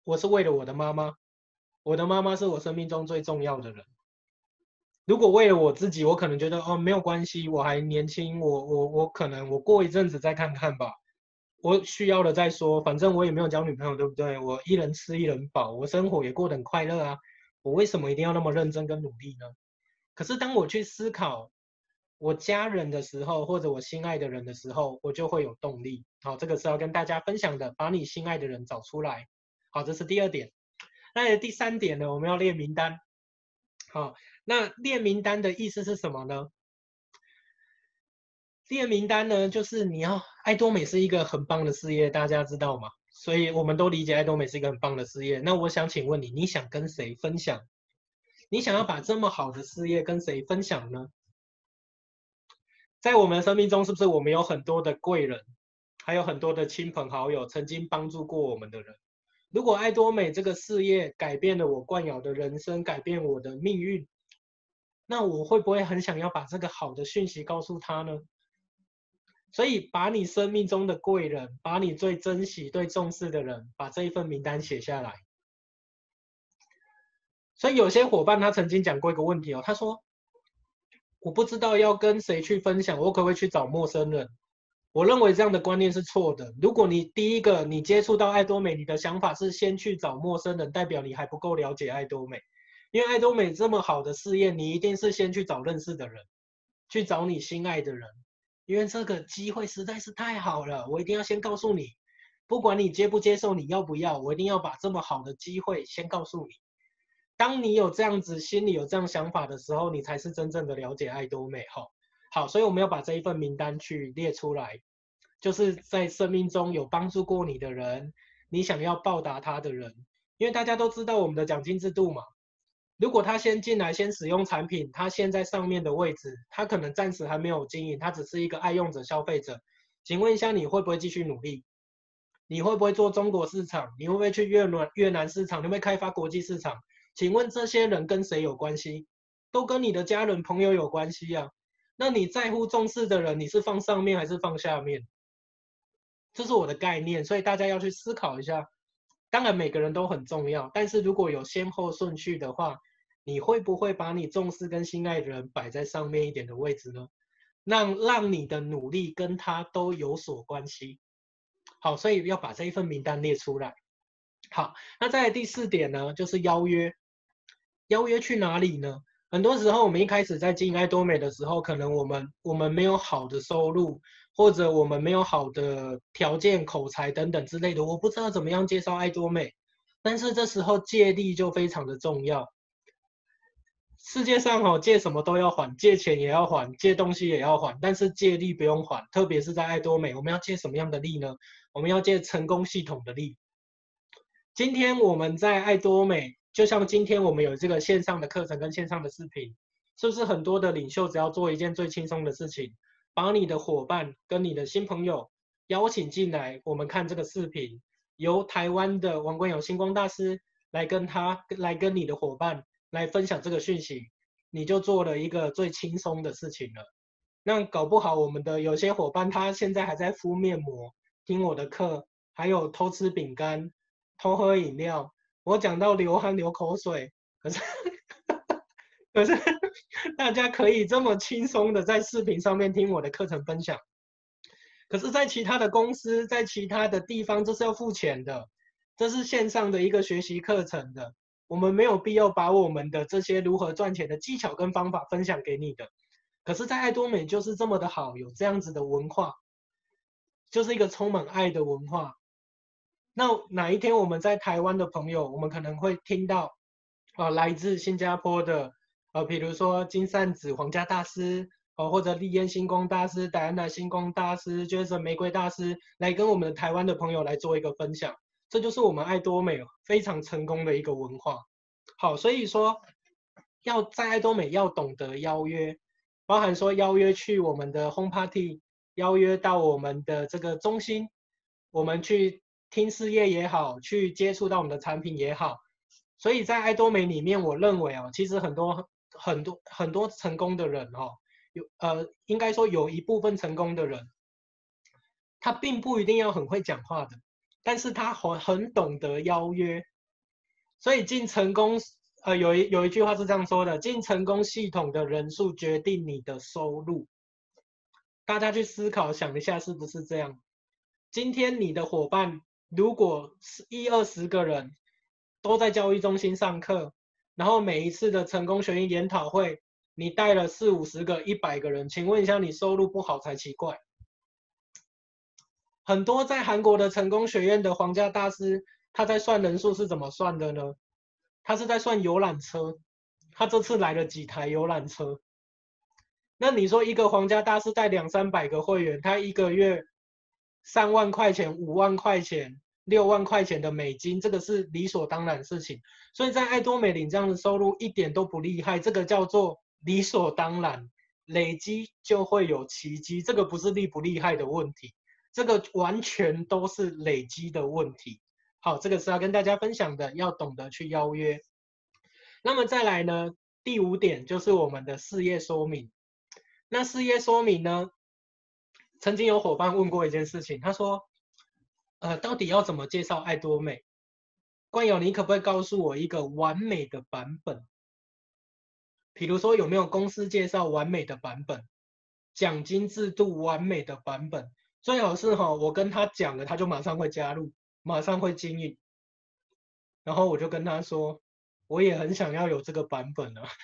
我是为了我的妈妈，我的妈妈是我生命中最重要的人。如果为了我自己，我可能觉得哦没有关系，我还年轻，我我我可能我过一阵子再看看吧。我需要了再说，反正我也没有交女朋友，对不对？我一人吃一人饱，我生活也过得很快乐啊。我为什么一定要那么认真跟努力呢？可是当我去思考我家人的时候，或者我心爱的人的时候，我就会有动力。好，这个是要跟大家分享的，把你心爱的人找出来。好，这是第二点。那第三点呢，我们要列名单。好，那列名单的意思是什么呢？列名单呢，就是你要爱多美是一个很棒的事业，大家知道吗？所以我们都理解爱多美是一个很棒的事业。那我想请问你，你想跟谁分享？你想要把这么好的事业跟谁分享呢？在我们的生命中，是不是我们有很多的贵人，还有很多的亲朋好友，曾经帮助过我们的人？如果爱多美这个事业改变了我冠瑶的人生，改变我的命运，那我会不会很想要把这个好的讯息告诉他呢？所以把你生命中的贵人，把你最珍惜、最重视的人，把这一份名单写下来。所以有些伙伴他曾经讲过一个问题哦，他说：“我不知道要跟谁去分享，我可不可以去找陌生人？”我认为这样的观念是错的。如果你第一个你接触到爱多美，你的想法是先去找陌生人，代表你还不够了解爱多美。因为爱多美这么好的事业，你一定是先去找认识的人，去找你心爱的人。因为这个机会实在是太好了，我一定要先告诉你，不管你接不接受，你要不要，我一定要把这么好的机会先告诉你。当你有这样子心里有这样想法的时候，你才是真正的了解爱多美哈。好，所以我们要把这一份名单去列出来，就是在生命中有帮助过你的人，你想要报答他的人，因为大家都知道我们的奖金制度嘛。如果他先进来，先使用产品，他先在上面的位置，他可能暂时还没有经营，他只是一个爱用者、消费者。请问一下，你会不会继续努力？你会不会做中国市场？你会不会去越南越南市场？你会不会开发国际市场？请问这些人跟谁有关系？都跟你的家人朋友有关系啊。那你在乎重视的人，你是放上面还是放下面？这是我的概念，所以大家要去思考一下。当然每个人都很重要，但是如果有先后顺序的话，你会不会把你重视跟心爱的人摆在上面一点的位置呢？让让你的努力跟他都有所关系。好，所以要把这一份名单列出来。好，那再来第四点呢，就是邀约。邀约去哪里呢？很多时候我们一开始在经营爱多美的时候，可能我们我们没有好的收入，或者我们没有好的条件、口才等等之类的，我不知道怎么样介绍爱多美。但是这时候借力就非常的重要。世界上哦，借什么都要还，借钱也要还，借东西也要还，但是借力不用还。特别是在爱多美，我们要借什么样的力呢？我们要借成功系统的力。今天我们在爱多美，就像今天我们有这个线上的课程跟线上的视频，是不是很多的领袖只要做一件最轻松的事情，把你的伙伴跟你的新朋友邀请进来，我们看这个视频，由台湾的王冠友星光大师来跟他来跟你的伙伴来分享这个讯息，你就做了一个最轻松的事情了。那搞不好我们的有些伙伴他现在还在敷面膜，听我的课，还有偷吃饼干。偷喝饮料，我讲到流汗流口水，可是可是大家可以这么轻松的在视频上面听我的课程分享，可是，在其他的公司，在其他的地方，这是要付钱的，这是线上的一个学习课程的，我们没有必要把我们的这些如何赚钱的技巧跟方法分享给你的。可是，在爱多美就是这么的好，有这样子的文化，就是一个充满爱的文化。那哪一天我们在台湾的朋友，我们可能会听到，啊、呃，来自新加坡的，呃，比如说金扇子皇家大师，哦、呃，或者丽烟星光大师、戴安娜星光大师、就是玫瑰大师，来跟我们台湾的朋友来做一个分享，这就是我们爱多美非常成功的一个文化。好，所以说要在爱多美要懂得邀约，包含说邀约去我们的 home party， 邀约到我们的这个中心，我们去听事业也好，去接触到我们的产品也好，所以在爱多美里面，我认为哦，其实很多很多很多成功的人哦，有呃，应该说有一部分成功的人，他并不一定要很会讲话的，但是他很很懂得邀约， 所以进成功，呃，有一有一句话是这样说的：进成功系统的人数决定你的收入。大家去思考想一下，是不是这样？今天你的伙伴如果是一二十个人都在交易中心上课，然后每一次的成功学院研讨会，你带了四五十个、一百个人，请问一下，你收入不好才奇怪。很多在韩国的成功学院的皇家大师，他在算人数是怎么算的呢？他是在算游览车，他这次来了几台游览车。那你说一个皇家大师带两三百个会员，他一个月三万块钱、五万块钱、六万块钱的美金，这个是理所当然的事情。所以在爱多美领这样的收入一点都不厉害，这个叫做理所当然，累积就会有奇迹，这个不是厉不厉害的问题，这个完全都是累积的问题。好，这个是要跟大家分享的，要懂得去邀约。那么再来呢，第五点就是我们的事业说明。那事业说明呢，曾经有伙伴问过一件事情，他说，呃，到底要怎么介绍爱多美？冠友，你可不可以告诉我一个完美的版本？比如说有没有公司介绍完美的版本，奖金制度完美的版本？最好是哈，我跟他讲了，他就马上会加入，马上会经营。然后我就跟他说，我也很想要有这个版本啊。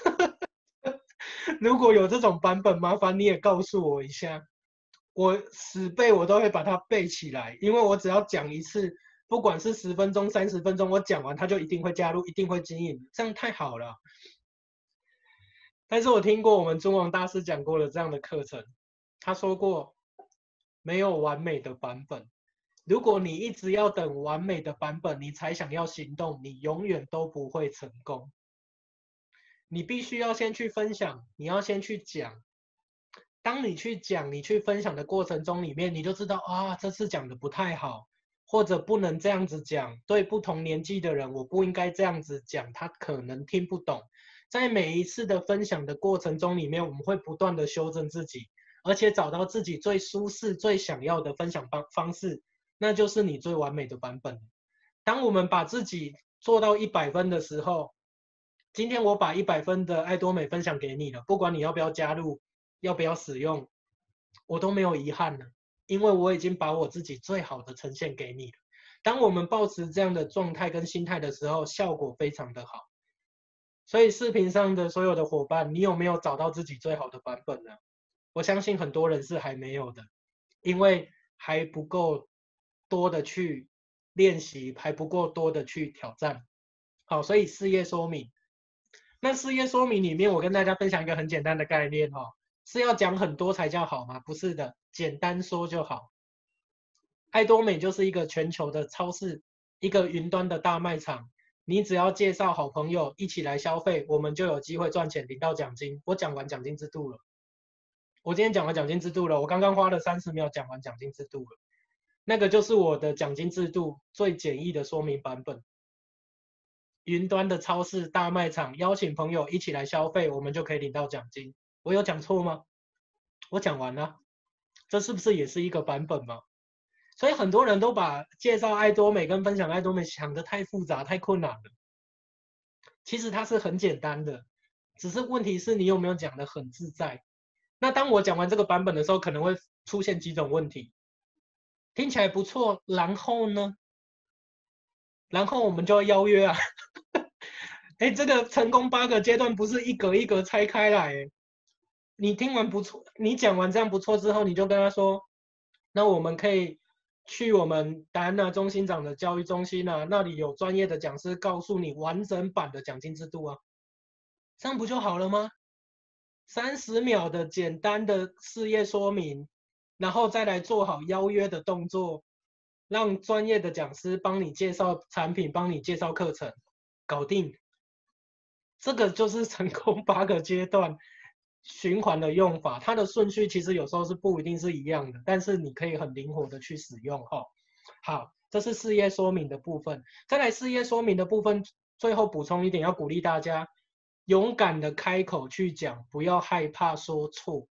如果有这种版本，麻烦你也告诉我一下，我死背我都会把它背起来，因为我只要讲一次，不管是十分钟、三十分钟，我讲完他就一定会加入，一定会经营，这样太好了。但是我听过我们中王大师讲过的这样的课程，他说过没有完美的版本，如果你一直要等完美的版本，你才想要行动，你永远都不会成功。你必须要先去分享，你要先去讲。当你去讲、你去分享的过程中里面，你就知道啊，这次讲的不太好，或者不能这样子讲。对不同年纪的人，我不应该这样子讲，他可能听不懂。在每一次的分享的过程中里面，我们会不断的修正自己，而且找到自己最舒适、最想要的分享方方式，那就是你最完美的版本。当我们把自己做到一百分的时候，今天我把一百分的爱多美分享给你了，不管你要不要加入，要不要使用，我都没有遗憾了，因为我已经把我自己最好的呈现给你了。当我们抱持这样的状态跟心态的时候，效果非常的好。所以视频上的所有的伙伴，你有没有找到自己最好的版本呢？我相信很多人是还没有的，因为还不够多的去练习，还不够多的去挑战。好，所以事业说明。那事业说明里面，我跟大家分享一个很简单的概念哦，是要讲很多才叫好吗？不是的，简单说就好。爱多美就是一个全球的超市，一个云端的大卖场。你只要介绍好朋友一起来消费，我们就有机会赚钱，领到奖金。我讲完奖金制度了，我今天讲完奖金制度了，我刚刚花了三十秒讲完奖金制度了。那个就是我的奖金制度最简易的说明版本。云端的超市大卖场，邀请朋友一起来消费，我们就可以领到奖金。我有讲错吗？我讲完了，这是不是也是一个版本嘛？所以很多人都把介绍爱多美跟分享爱多美想得太复杂、太困难了。其实它是很简单的，只是问题是你有没有讲得很自在。那当我讲完这个版本的时候，可能会出现几种问题。听起来不错，然后呢？然后我们就要邀约啊。哎，这个成功八个阶段不是一格一格拆开来。你听完不错，你讲完这样不错之后，你就跟他说，那我们可以去我们达安娜中心长的教育中心啊，那里有专业的讲师告诉你完整版的奖金制度啊，这样不就好了吗？三十秒的简单的事业说明，然后再来做好邀约的动作，让专业的讲师帮你介绍产品，帮你介绍课程，搞定。这个就是成功八个阶段循环的用法，它的顺序其实有时候是不一定是一样的，但是你可以很灵活的去使用哈。好，这是事业说明的部分。再来事业说明的部分，最后补充一点，要鼓励大家勇敢的开口去讲，不要害怕说错。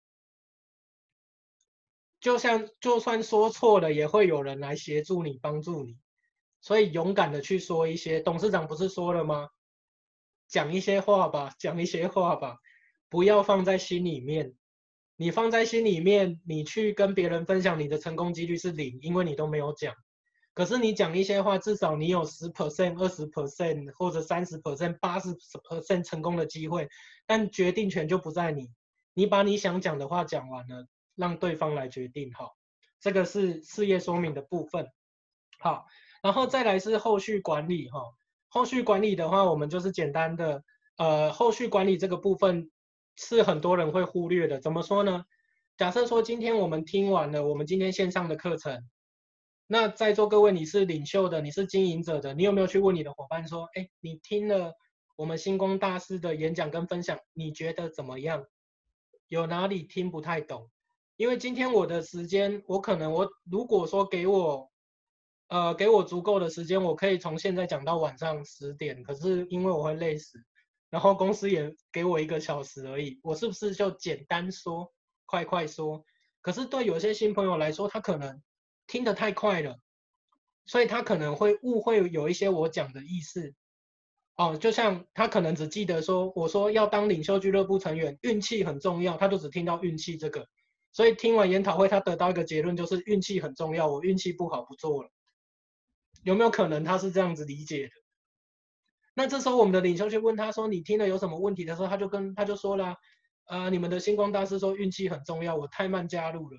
就像就算说错了，也会有人来协助你、帮助你。 所以勇敢的去说一些，董事长不是说了吗？讲一些话吧，讲一些话吧，不要放在心里面。你放在心里面，你去跟别人分享，你的成功几率是零，因为你都没有讲。可是你讲一些话，至少你有十 percent、二十 percent 或者三十 percent、八十 percent 成功的机会，但决定权就不在你。你把你想讲的话讲完了，让对方来决定。好，这个是事业说明的部分。好，然后再来是后续管理哈。后续管理的话，我们就是简单的，呃，后续管理这个部分是很多人会忽略的。怎么说呢？假设说今天我们听完了我们今天线上的课程，那在座各位你是领袖的，你是经营者的，你有没有去问你的伙伴说，哎，你听了我们星光大师的演讲跟分享，你觉得怎么样？有哪里听不太懂？因为今天我的时间，我可能我如果说给我呃，给我足够的时间，我可以从现在讲到晚上十点。可是因为我会累死，然后公司也给我一个小时而已，我是不是就简单说，快快说？可是对有些新朋友来说，他可能听得太快了，所以他可能会误会有一些我讲的意思。哦，就像他可能只记得说，我说要当领袖俱乐部成员，运气很重要，他就只听到运气这个。所以听完研讨会，他得到一个结论，就是运气很重要，我运气不好不做了。有没有可能他是这样子理解的？那这时候我们的领袖去问他说：“你听了有什么问题？”的时候，他就跟他就说了：“呃，你们的星光大师说运气很重要，我太慢加入了。”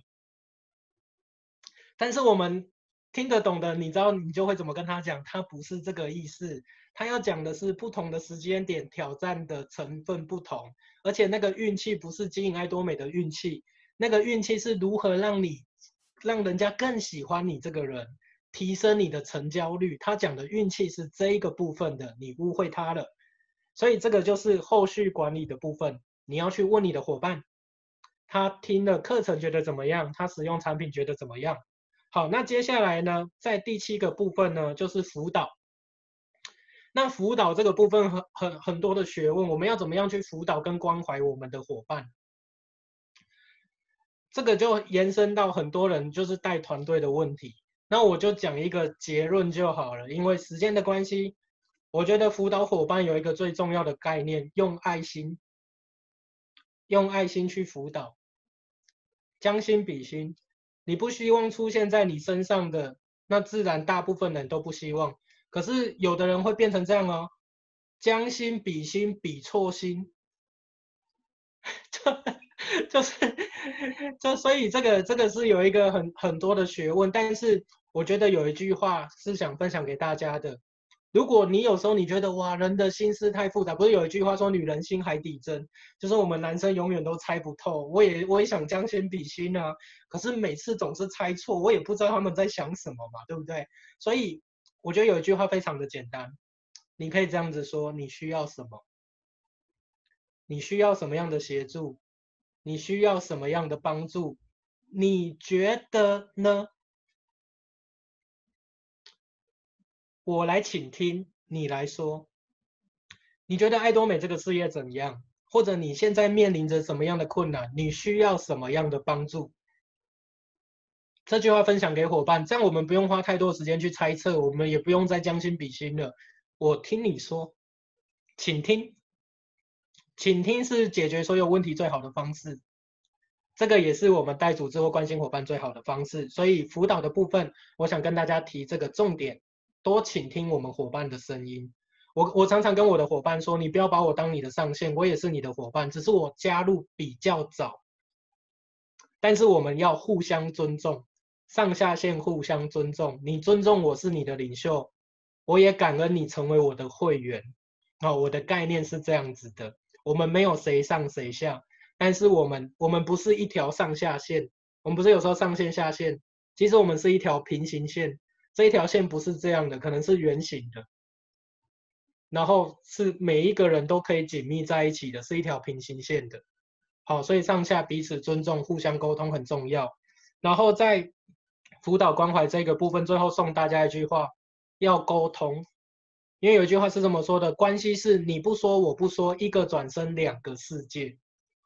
但是我们听得懂的，你知道你就会怎么跟他讲？他不是这个意思，他要讲的是不同的时间点挑战的成分不同，而且那个运气不是经营爱多美的运气，那个运气是如何让你让人家更喜欢你这个人。提升你的成交率，他讲的运气是这一个部分的，你误会他了，所以这个就是后续管理的部分，你要去问你的伙伴，他听了课程觉得怎么样，他使用产品觉得怎么样。好，那接下来呢，在第七个部分呢，就是辅导。那辅导这个部分很很很多的学问，我们要怎么样去辅导跟关怀我们的伙伴？这个就延伸到很多人就是带团队的问题。那我就讲一个结论就好了，因为时间的关系，我觉得辅导伙伴有一个最重要的概念，用爱心，用爱心去辅导，将心比心。你不希望出现在你身上的，那自然大部分人都不希望。可是有的人会变成这样哦，将心比心，比错心。就就是就所以这个这个是有一个很很多的学问，但是我觉得有一句话是想分享给大家的。如果你有时候你觉得哇人的心思太复杂，不是有一句话说女人心海底针，就是我们男生永远都猜不透。我也我也想将心比心啊，可是每次总是猜错，我也不知道他们在想什么嘛，对不对？所以我觉得有一句话非常的简单，你可以这样子说，你需要什么？你需要什么样的协助？你需要什么样的帮助？你觉得呢？我来倾听，你来说。你觉得爱多美这个事业怎样？或者你现在面临着什么样的困难？你需要什么样的帮助？这句话分享给伙伴，这样我们不用花太多时间去猜测，我们也不用再将心比心了。我听你说，请听，倾听是解决所有问题最好的方式。这个也是我们带组织或关心伙伴最好的方式。所以辅导的部分，我想跟大家提这个重点，多倾听我们伙伴的声音。我我常常跟我的伙伴说，你不要把我当你的上线，我也是你的伙伴，只是我加入比较早。但是我们要互相尊重，上下线互相尊重。你尊重我是你的领袖，我也感恩你成为我的会员。哦，我的概念是这样子的，我们没有谁上谁下。但是我们我们不是一条上下线，我们不是有时候上线下线，其实我们是一条平行线，这一条线不是这样的，可能是圆形的，然后是每一个人都可以紧密在一起的，是一条平行线的。好，所以上下彼此尊重，互相沟通很重要。然后在辅导关怀这个部分，最后送大家一句话：要沟通。因为有一句话是这么说的，关系是你不说我不说，一个转身两个世界。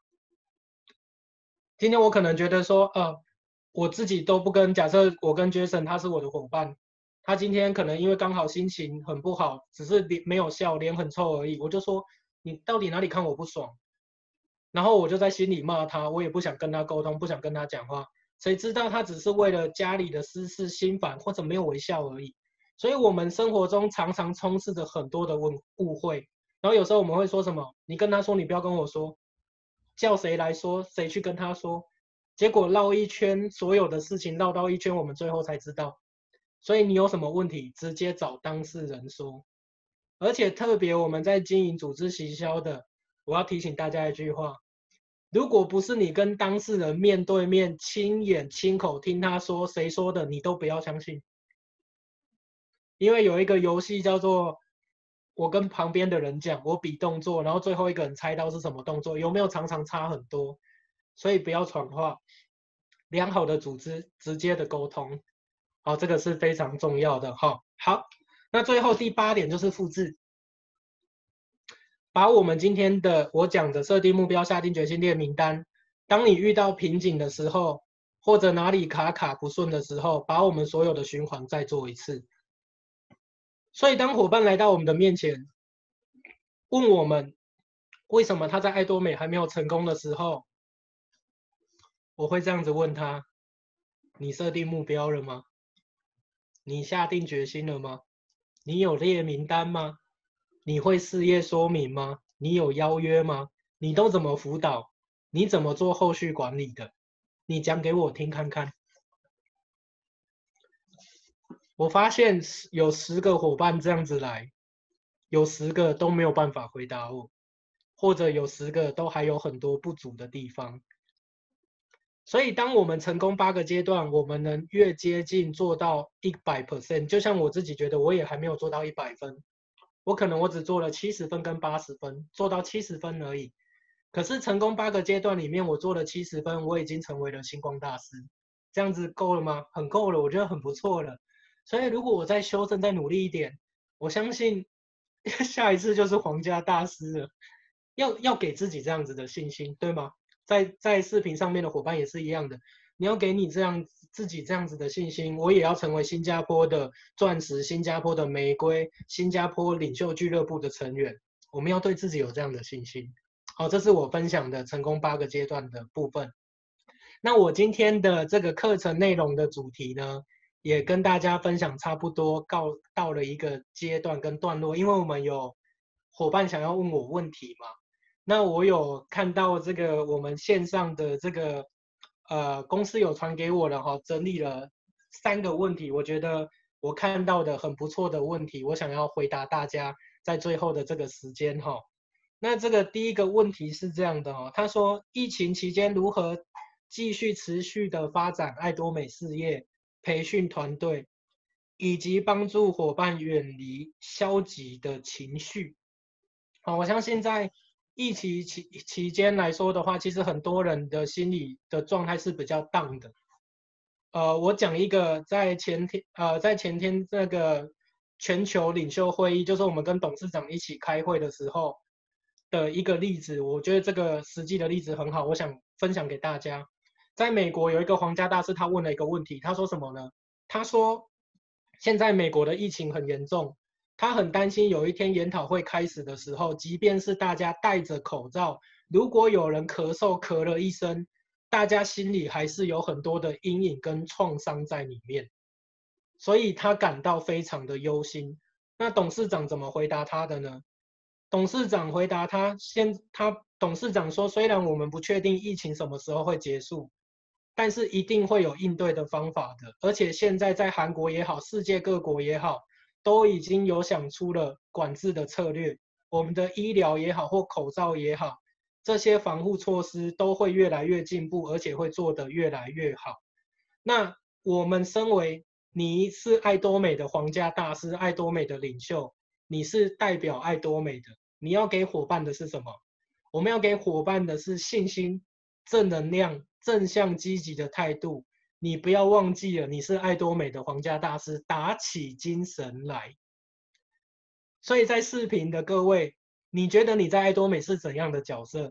今天我可能觉得说，呃，我自己都不跟，假设我跟 Jason 他是我的伙伴， 他今天可能因为刚好心情很不好，只是脸没有笑，脸很臭而已。我就说你到底哪里看我不爽？然后我就在心里骂他，我也不想跟他沟通，不想跟他讲话。谁知道他只是为了家里的私事心烦，或者没有微笑而已。所以，我们生活中常常充斥着很多的误误会。然后有时候我们会说什么？你跟他说，你不要跟我说，叫谁来说，谁去跟他说。结果绕一圈，所有的事情绕到一圈，我们最后才知道。所以你有什么问题，直接找当事人说。而且特别我们在经营组织行销的，我要提醒大家一句话：如果不是你跟当事人面对面、亲眼亲口听他说，谁说的你都不要相信。因为有一个游戏叫做我跟旁边的人讲，我比动作，然后最后一个人猜到是什么动作，有没有常常差很多？所以不要传话，良好的组织，直接的沟通，好，这个是非常重要的哈。好，那最后第八点就是复制，把我们今天的我讲的设定目标、下定决心列名单，当你遇到瓶颈的时候，或者哪里卡卡不顺的时候，把我们所有的循环再做一次。所以当伙伴来到我们的面前，问我们为什么他在爱多美还没有成功的时候，我会这样子问他：你设定目标了吗？你下定决心了吗？你有列名单吗？你会事业说明吗？你有邀约吗？你都怎么辅导？你怎么做后续管理的？你讲给我听看看。我发现有十个伙伴这样子来，有十个都没有办法回答我，或者有十个都还有很多不足的地方。所以，当我们成功八个阶段，我们能越接近做到一百 percent， 就像我自己觉得我也还没有做到一百分，我可能我只做了七十分跟八十分，做到七十分而已。可是成功八个阶段里面，我做了七十分，我已经成为了星光大师。这样子够了吗？很够了，我觉得很不错了。所以如果我再修正、再努力一点，我相信下一次就是皇家大师了。要要给自己这样子的信心，对吗？在在视频上面的伙伴也是一样的，你要给你这样自己这样子的信心，我也要成为新加坡的钻石、新加坡的玫瑰、新加坡领袖俱乐部的成员。我们要对自己有这样的信心。好，这是我分享的成功八个阶段的部分。那我今天的这个课程内容的主题呢，也跟大家分享差不多，告到了一个阶段跟段落，因为我们有伙伴想要问我问题嘛。那我有看到这个我们线上的这个呃公司有传给我的哈，整理了三个问题，我觉得我看到的很不错的问题，我想要回答大家在最后的这个时间哈。那这个第一个问题是这样的哦，他说疫情期间如何继续持续的发展爱多美事业，培训团队，以及帮助伙伴远离消极的情绪。好，我相信在疫情期期间来说的话，其实很多人的心理的状态是比较 down 的。呃，我讲一个在前天呃在前天这个全球领袖会议，就是我们跟董事长一起开会的时候的一个例子，我觉得这个实际的例子很好，我想分享给大家。在美国有一个皇家大师，他问了一个问题，他说什么呢？他说现在美国的疫情很严重，他很担心有一天研讨会开始的时候，即便是大家戴着口罩，如果有人咳嗽咳了一声，大家心里还是有很多的阴影跟创伤在里面，所以他感到非常的忧心。那董事长怎么回答他的呢？董事长回答他，先他董事长说，虽然我们不确定疫情什么时候会结束，但是一定会有应对的方法的。而且现在在韩国也好，世界各国也好，都已经有想出了管制的策略。我们的医疗也好，或口罩也好，这些防护措施都会越来越进步，而且会做得越来越好。那我们身为你是爱多美的皇家大师，爱多美的领袖，你是代表爱多美的，你要给伙伴的是什么？我们要给伙伴的是信心、正能量、正向积极的态度。你不要忘记了，你是爱多美的皇家大师，打起精神来。所以在视频的各位，你觉得你在爱多美是怎样的角色？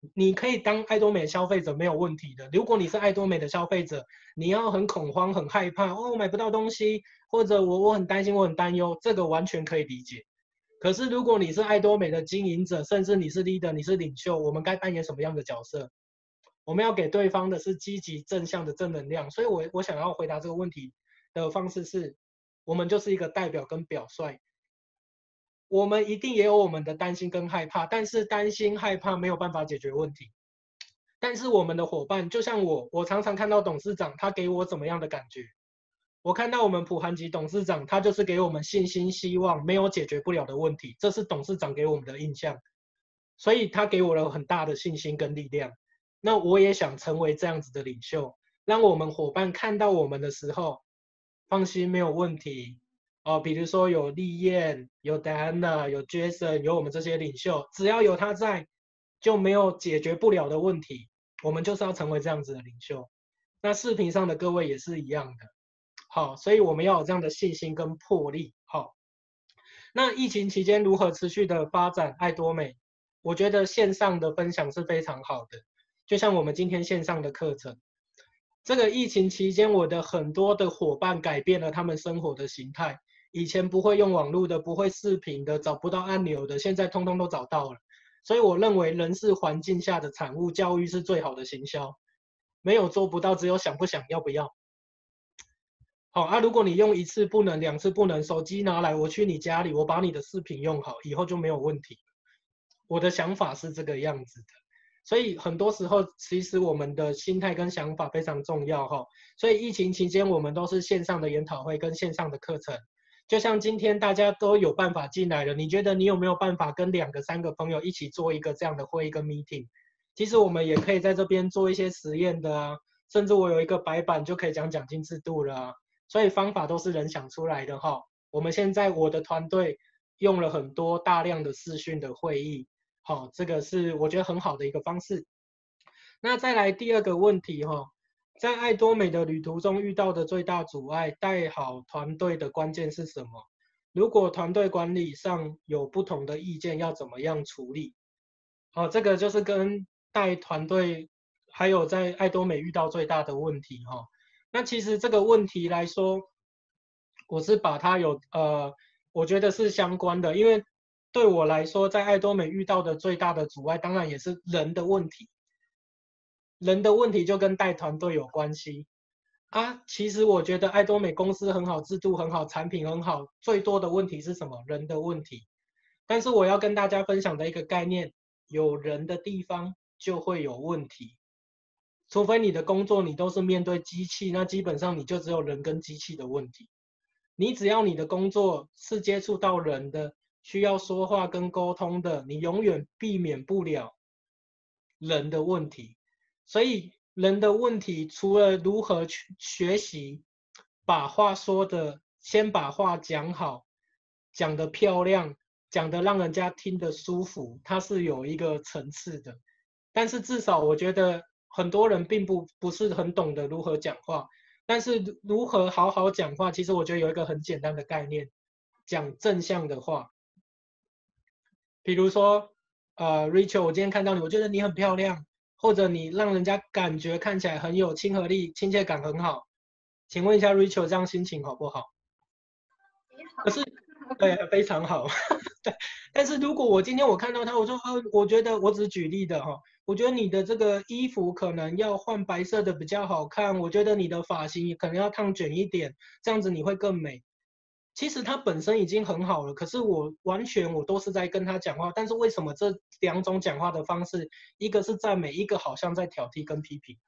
你可以当爱多美消费者没有问题的。如果你是爱多美的消费者，你要很恐慌、很害怕，哦，买不到东西，或者我我很担心、我很担忧，这个完全可以理解。可是如果你是爱多美的经营者，甚至你是 leader， 你是领袖，我们该扮演什么样的角色？我们要给对方的是积极正向的正能量。所以我我想要回答这个问题的方式是，我们就是一个代表跟表率。我们一定也有我们的担心跟害怕，但是担心害怕没有办法解决问题。但是我们的伙伴，就像我，我常常看到董事长他给我怎么样的感觉？我看到我们普韩籍董事长，他就是给我们信心、希望，没有解决不了的问题，这是董事长给我们的印象，所以他给我了很大的信心跟力量。那我也想成为这样子的领袖，让我们伙伴看到我们的时候，放心，没有问题。哦，比如说有丽燕、有 Diana、有 Jason、有我们这些领袖，只要有他在，就没有解决不了的问题。我们就是要成为这样子的领袖。那视频上的各位也是一样的。好，所以我们要有这样的信心跟魄力。好，那疫情期间如何持续的发展爱多美？我觉得线上的分享是非常好的，就像我们今天线上的课程。这个疫情期间，我的很多的伙伴改变了他们生活的形态。以前不会用网络的，不会视频的，找不到按钮的，现在通通都找到了。所以我认为人是环境下的产物，教育是最好的行销。没有做不到，只有想不想要不要。好啊，如果你用一次不能，两次不能，手机拿来，我去你家里，我把你的视频用好，以后就没有问题。我的想法是这个样子的。所以很多时候，其实我们的心态跟想法非常重要哈。所以疫情期间，我们都是线上的研讨会跟线上的课程。就像今天大家都有办法进来了，你觉得你有没有办法跟两个、三个朋友一起做一个这样的会议跟 meeting？其实我们也可以在这边做一些实验的啊，甚至我有一个白板就可以讲奖金制度了啊。所以方法都是人想出来的哈。我们现在我的团队用了很多大量的视讯的会议。好，这个是我觉得很好的一个方式。那再来第二个问题哈，在爱多美的旅途中遇到的最大阻碍，带好团队的关键是什么？如果团队管理上有不同的意见，要怎么样处理？好，这个就是跟带团队还有在爱多美遇到最大的问题哈。那其实这个问题来说，我是把它有呃，我觉得是相关的，因为对我来说，在爱多美遇到的最大的阻碍，当然也是人的问题。人的问题就跟带团队有关系啊。其实我觉得爱多美公司很好，制度很好，产品很好，最多的问题是什么？人的问题。但是我要跟大家分享的一个概念，有人的地方就会有问题。除非你的工作你都是面对机器，那基本上你就只有人跟机器的问题。你只要你的工作是接触到人的，需要说话跟沟通的，你永远避免不了人的问题。所以人的问题，除了如何去学习，把话说的，先把话讲好，讲得漂亮，讲得让人家听得舒服，它是有一个层次的。但是至少我觉得很多人并不不是很懂得如何讲话。但是如何好好讲话，其实我觉得有一个很简单的概念，讲正向的话。比如说，呃，Rachel，我今天看到你，我觉得你很漂亮，或者你让人家感觉看起来很有亲和力，亲切感很好。请问一下 Rachel，这样心情好不好？可是，对，非常好。对，但是如果我今天我看到他，我说，呃，我觉得我只是举例的哈，我觉得你的这个衣服可能要换白色的比较好看，我觉得你的发型可能要烫卷一点，这样子你会更美。其实他本身已经很好了，可是我完全我都是在跟他讲话，但是为什么这两种讲话的方式，一个是赞美，一个好像在挑剔跟批评？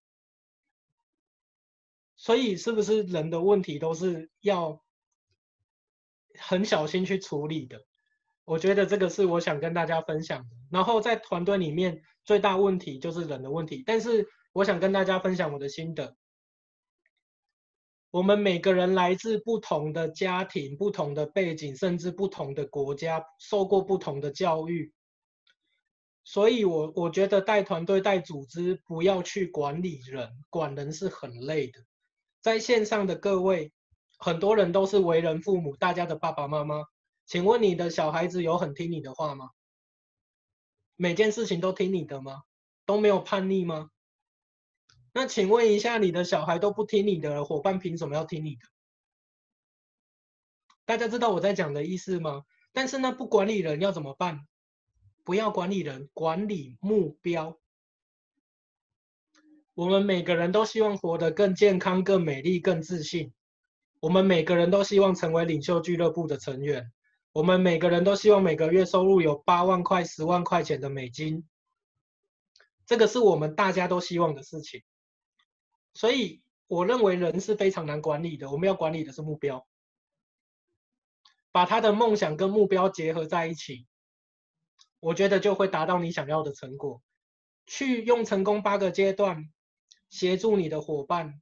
所以是不是人的问题都是要很小心去处理的？我觉得这个是我想跟大家分享的。然后在团队里面最大问题就是人的问题，但是我想跟大家分享我的心得。我们每个人来自不同的家庭、不同的背景，甚至不同的国家，受过不同的教育。所以我，我我觉得带团队、带组织，不要去管理人，管人是很累的。在线上的各位，很多人都是为人父母，大家的爸爸妈妈。请问你的小孩子有很听你的话吗？每件事情都听你的吗？ 都没有叛逆吗？那请问一下，你的小孩都不听你的，伙伴凭什么要听你的？大家知道我在讲的意思吗？但是呢，不管理人要怎么办？不要管理人，管理目标。我们每个人都希望活得更健康、更美丽、更自信。我们每个人都希望成为领袖俱乐部的成员。我们每个人都希望每个月收入有八万块、十万块钱的美金。这个是我们大家都希望的事情。所以我认为人是非常难管理的，我们要管理的是目标，把他的梦想跟目标结合在一起，我觉得就会达到你想要的成果。去用成功八个阶段协助你的伙伴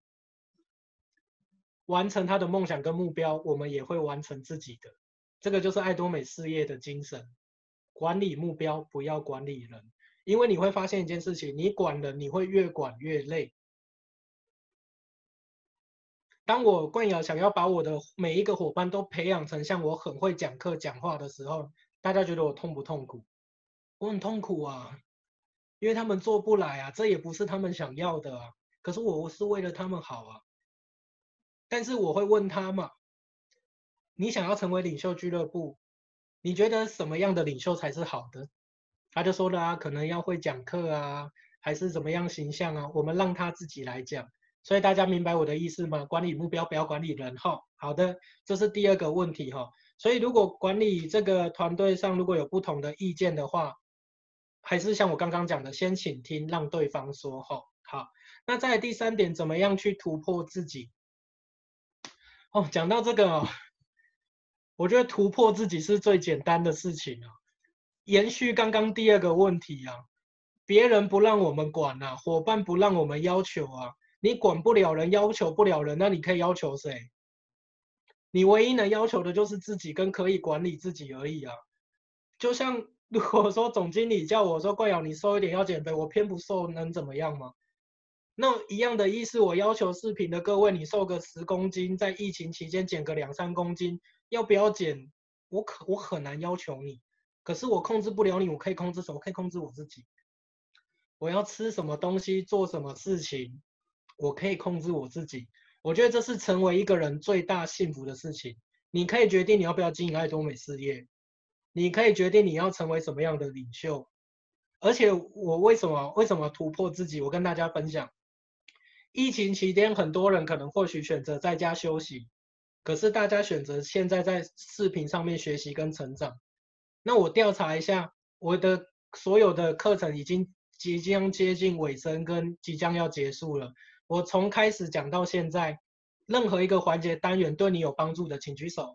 完成他的梦想跟目标，我们也会完成自己的。这个就是爱多美事业的精神，管理目标，不要管理人。因为你会发现一件事情，你管人，你会越管越累。当我冠尧想要把我的每一个伙伴都培养成像我很会讲课讲话的时候，大家觉得我痛不痛苦？我很痛苦啊，因为他们做不来啊，这也不是他们想要的啊。可是我是为了他们好啊。但是我会问他嘛，你想要成为领袖俱乐部，你觉得什么样的领袖才是好的？他就说了啊，可能要会讲课啊，还是怎么样形象啊？我们让他自己来讲。所以大家明白我的意思吗？管理目标，不要管理人哈。好的，这是第二个问题哈。所以如果管理这个团队上如果有不同的意见的话，还是像我刚刚讲的，先倾听，让对方说哈。好，那再来第三点，怎么样去突破自己？哦，讲到这个哦，我觉得突破自己是最简单的事情啊。延续刚刚第二个问题啊，别人不让我们管啊，伙伴不让我们要求啊，你管不了人，要求不了人，那你可以要求谁？你唯一能要求的就是自己跟可以管理自己而已啊。就像如果说总经理叫我说冠尧你瘦一点要减肥，我偏不瘦能怎么样吗？那一样的意思，我要求视频的各位，你瘦个十公斤，在疫情期间减个两三公斤，要不要减？我可我很难要求你，可是我控制不了你，我可以控制什么？我可以控制我自己。我要吃什么东西，做什么事情，我可以控制我自己。我觉得这是成为一个人最大幸福的事情。你可以决定你要不要经营爱多美事业，你可以决定你要成为什么样的领袖。而且我为什么为什么突破自己？我跟大家分享。疫情期间，很多人可能或许选择在家休息，可是大家选择现在在视频上面学习跟成长。那我调查一下，我的所有的课程已经即将接近尾声，跟即将要结束了。我从开始讲到现在，任何一个环节单元对你有帮助的，请举手。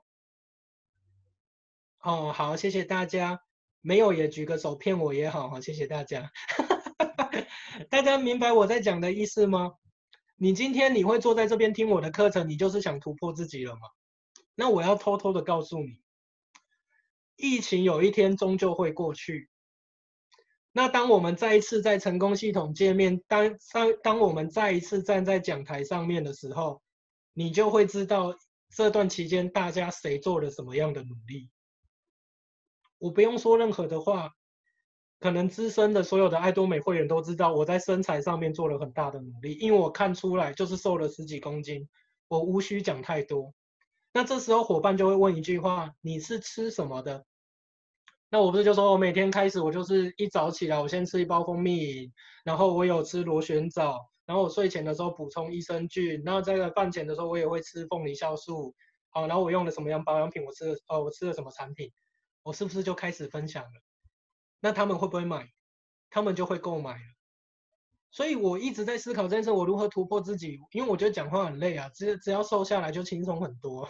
哦，好，谢谢大家。没有也举个手骗我也好，好，谢谢大家。大家明白我在讲的意思吗？你今天你会坐在这边听我的课程，你就是想突破自己了吗？那我要偷偷的告诉你，疫情有一天终究会过去。那当我们再一次在成功系统界面，当当当我们再一次站在讲台上面的时候，你就会知道这段期间大家谁做了什么样的努力。我不用说任何的话，可能资深的所有的爱多美会员都知道，我在身材上面做了很大的努力，因为我看出来就是瘦了十几公斤，我无需讲太多。那这时候伙伴就会问一句话：你是吃什么的？那我不是就说我每天开始我就是一早起来，我先吃一包蜂蜜饮，然后我有吃螺旋藻，然后我睡前的时候补充益生菌，然后在饭前的时候我也会吃凤梨酵素，好，然后我用了什么样保养品，我吃了哦，我吃了什么产品，我是不是就开始分享了？那他们会不会买？他们就会购买了。所以我一直在思考这件事，我如何突破自己，因为我觉得讲话很累啊，只只要瘦下来就轻松很多。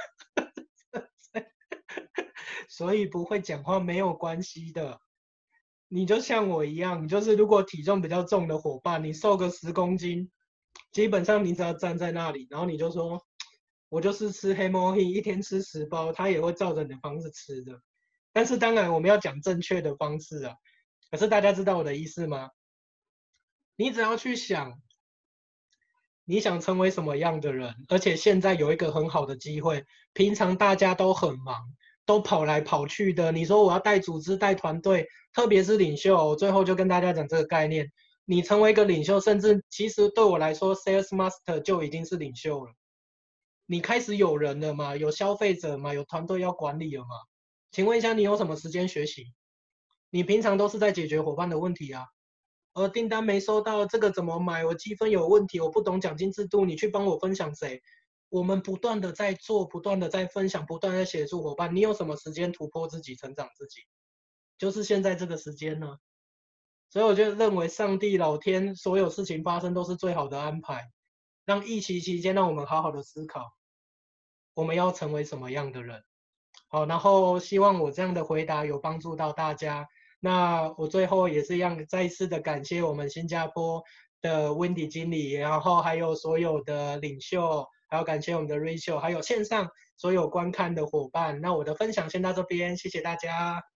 所以不会讲话没有关系的，你就像我一样，就是如果体重比较重的伙伴，你瘦个十公斤，基本上你只要站在那里，然后你就说，我就是吃黑猫黑，一天吃十包，他也会照着你的方式吃的。但是当然我们要讲正确的方式啊。可是大家知道我的意思吗？你只要去想，你想成为什么样的人，而且现在有一个很好的机会，平常大家都很忙。都跑来跑去的，你说我要带组织、带团队，特别是领袖，我最后就跟大家讲这个概念。 你成为一个领袖，甚至其实对我来说 ，sales master 就已经是领袖了。你开始有人了嘛？有消费者嘛？有团队要管理了嘛？请问一下，你有什么时间学习？你平常都是在解决伙伴的问题啊。呃，订单没收到，这个怎么买？我积分有问题，我不懂奖金制度，你去帮我分享谁？我们不断的在做，不断的在分享，不断的协助伙伴。你有什么时间突破自己、成长自己？就是现在这个时间呢。所以我就认为上帝、老天所有事情发生都是最好的安排，让疫情期间让我们好好的思考，我们要成为什么样的人。好，然后希望我这样的回答有帮助到大家。那我最后也是一样，再一次的感谢我们新加坡的 Wendy 经理，然后还有所有的领袖，还有感谢我们的 Rachel，还有线上所有观看的伙伴。那我的分享先到这边，谢谢大家。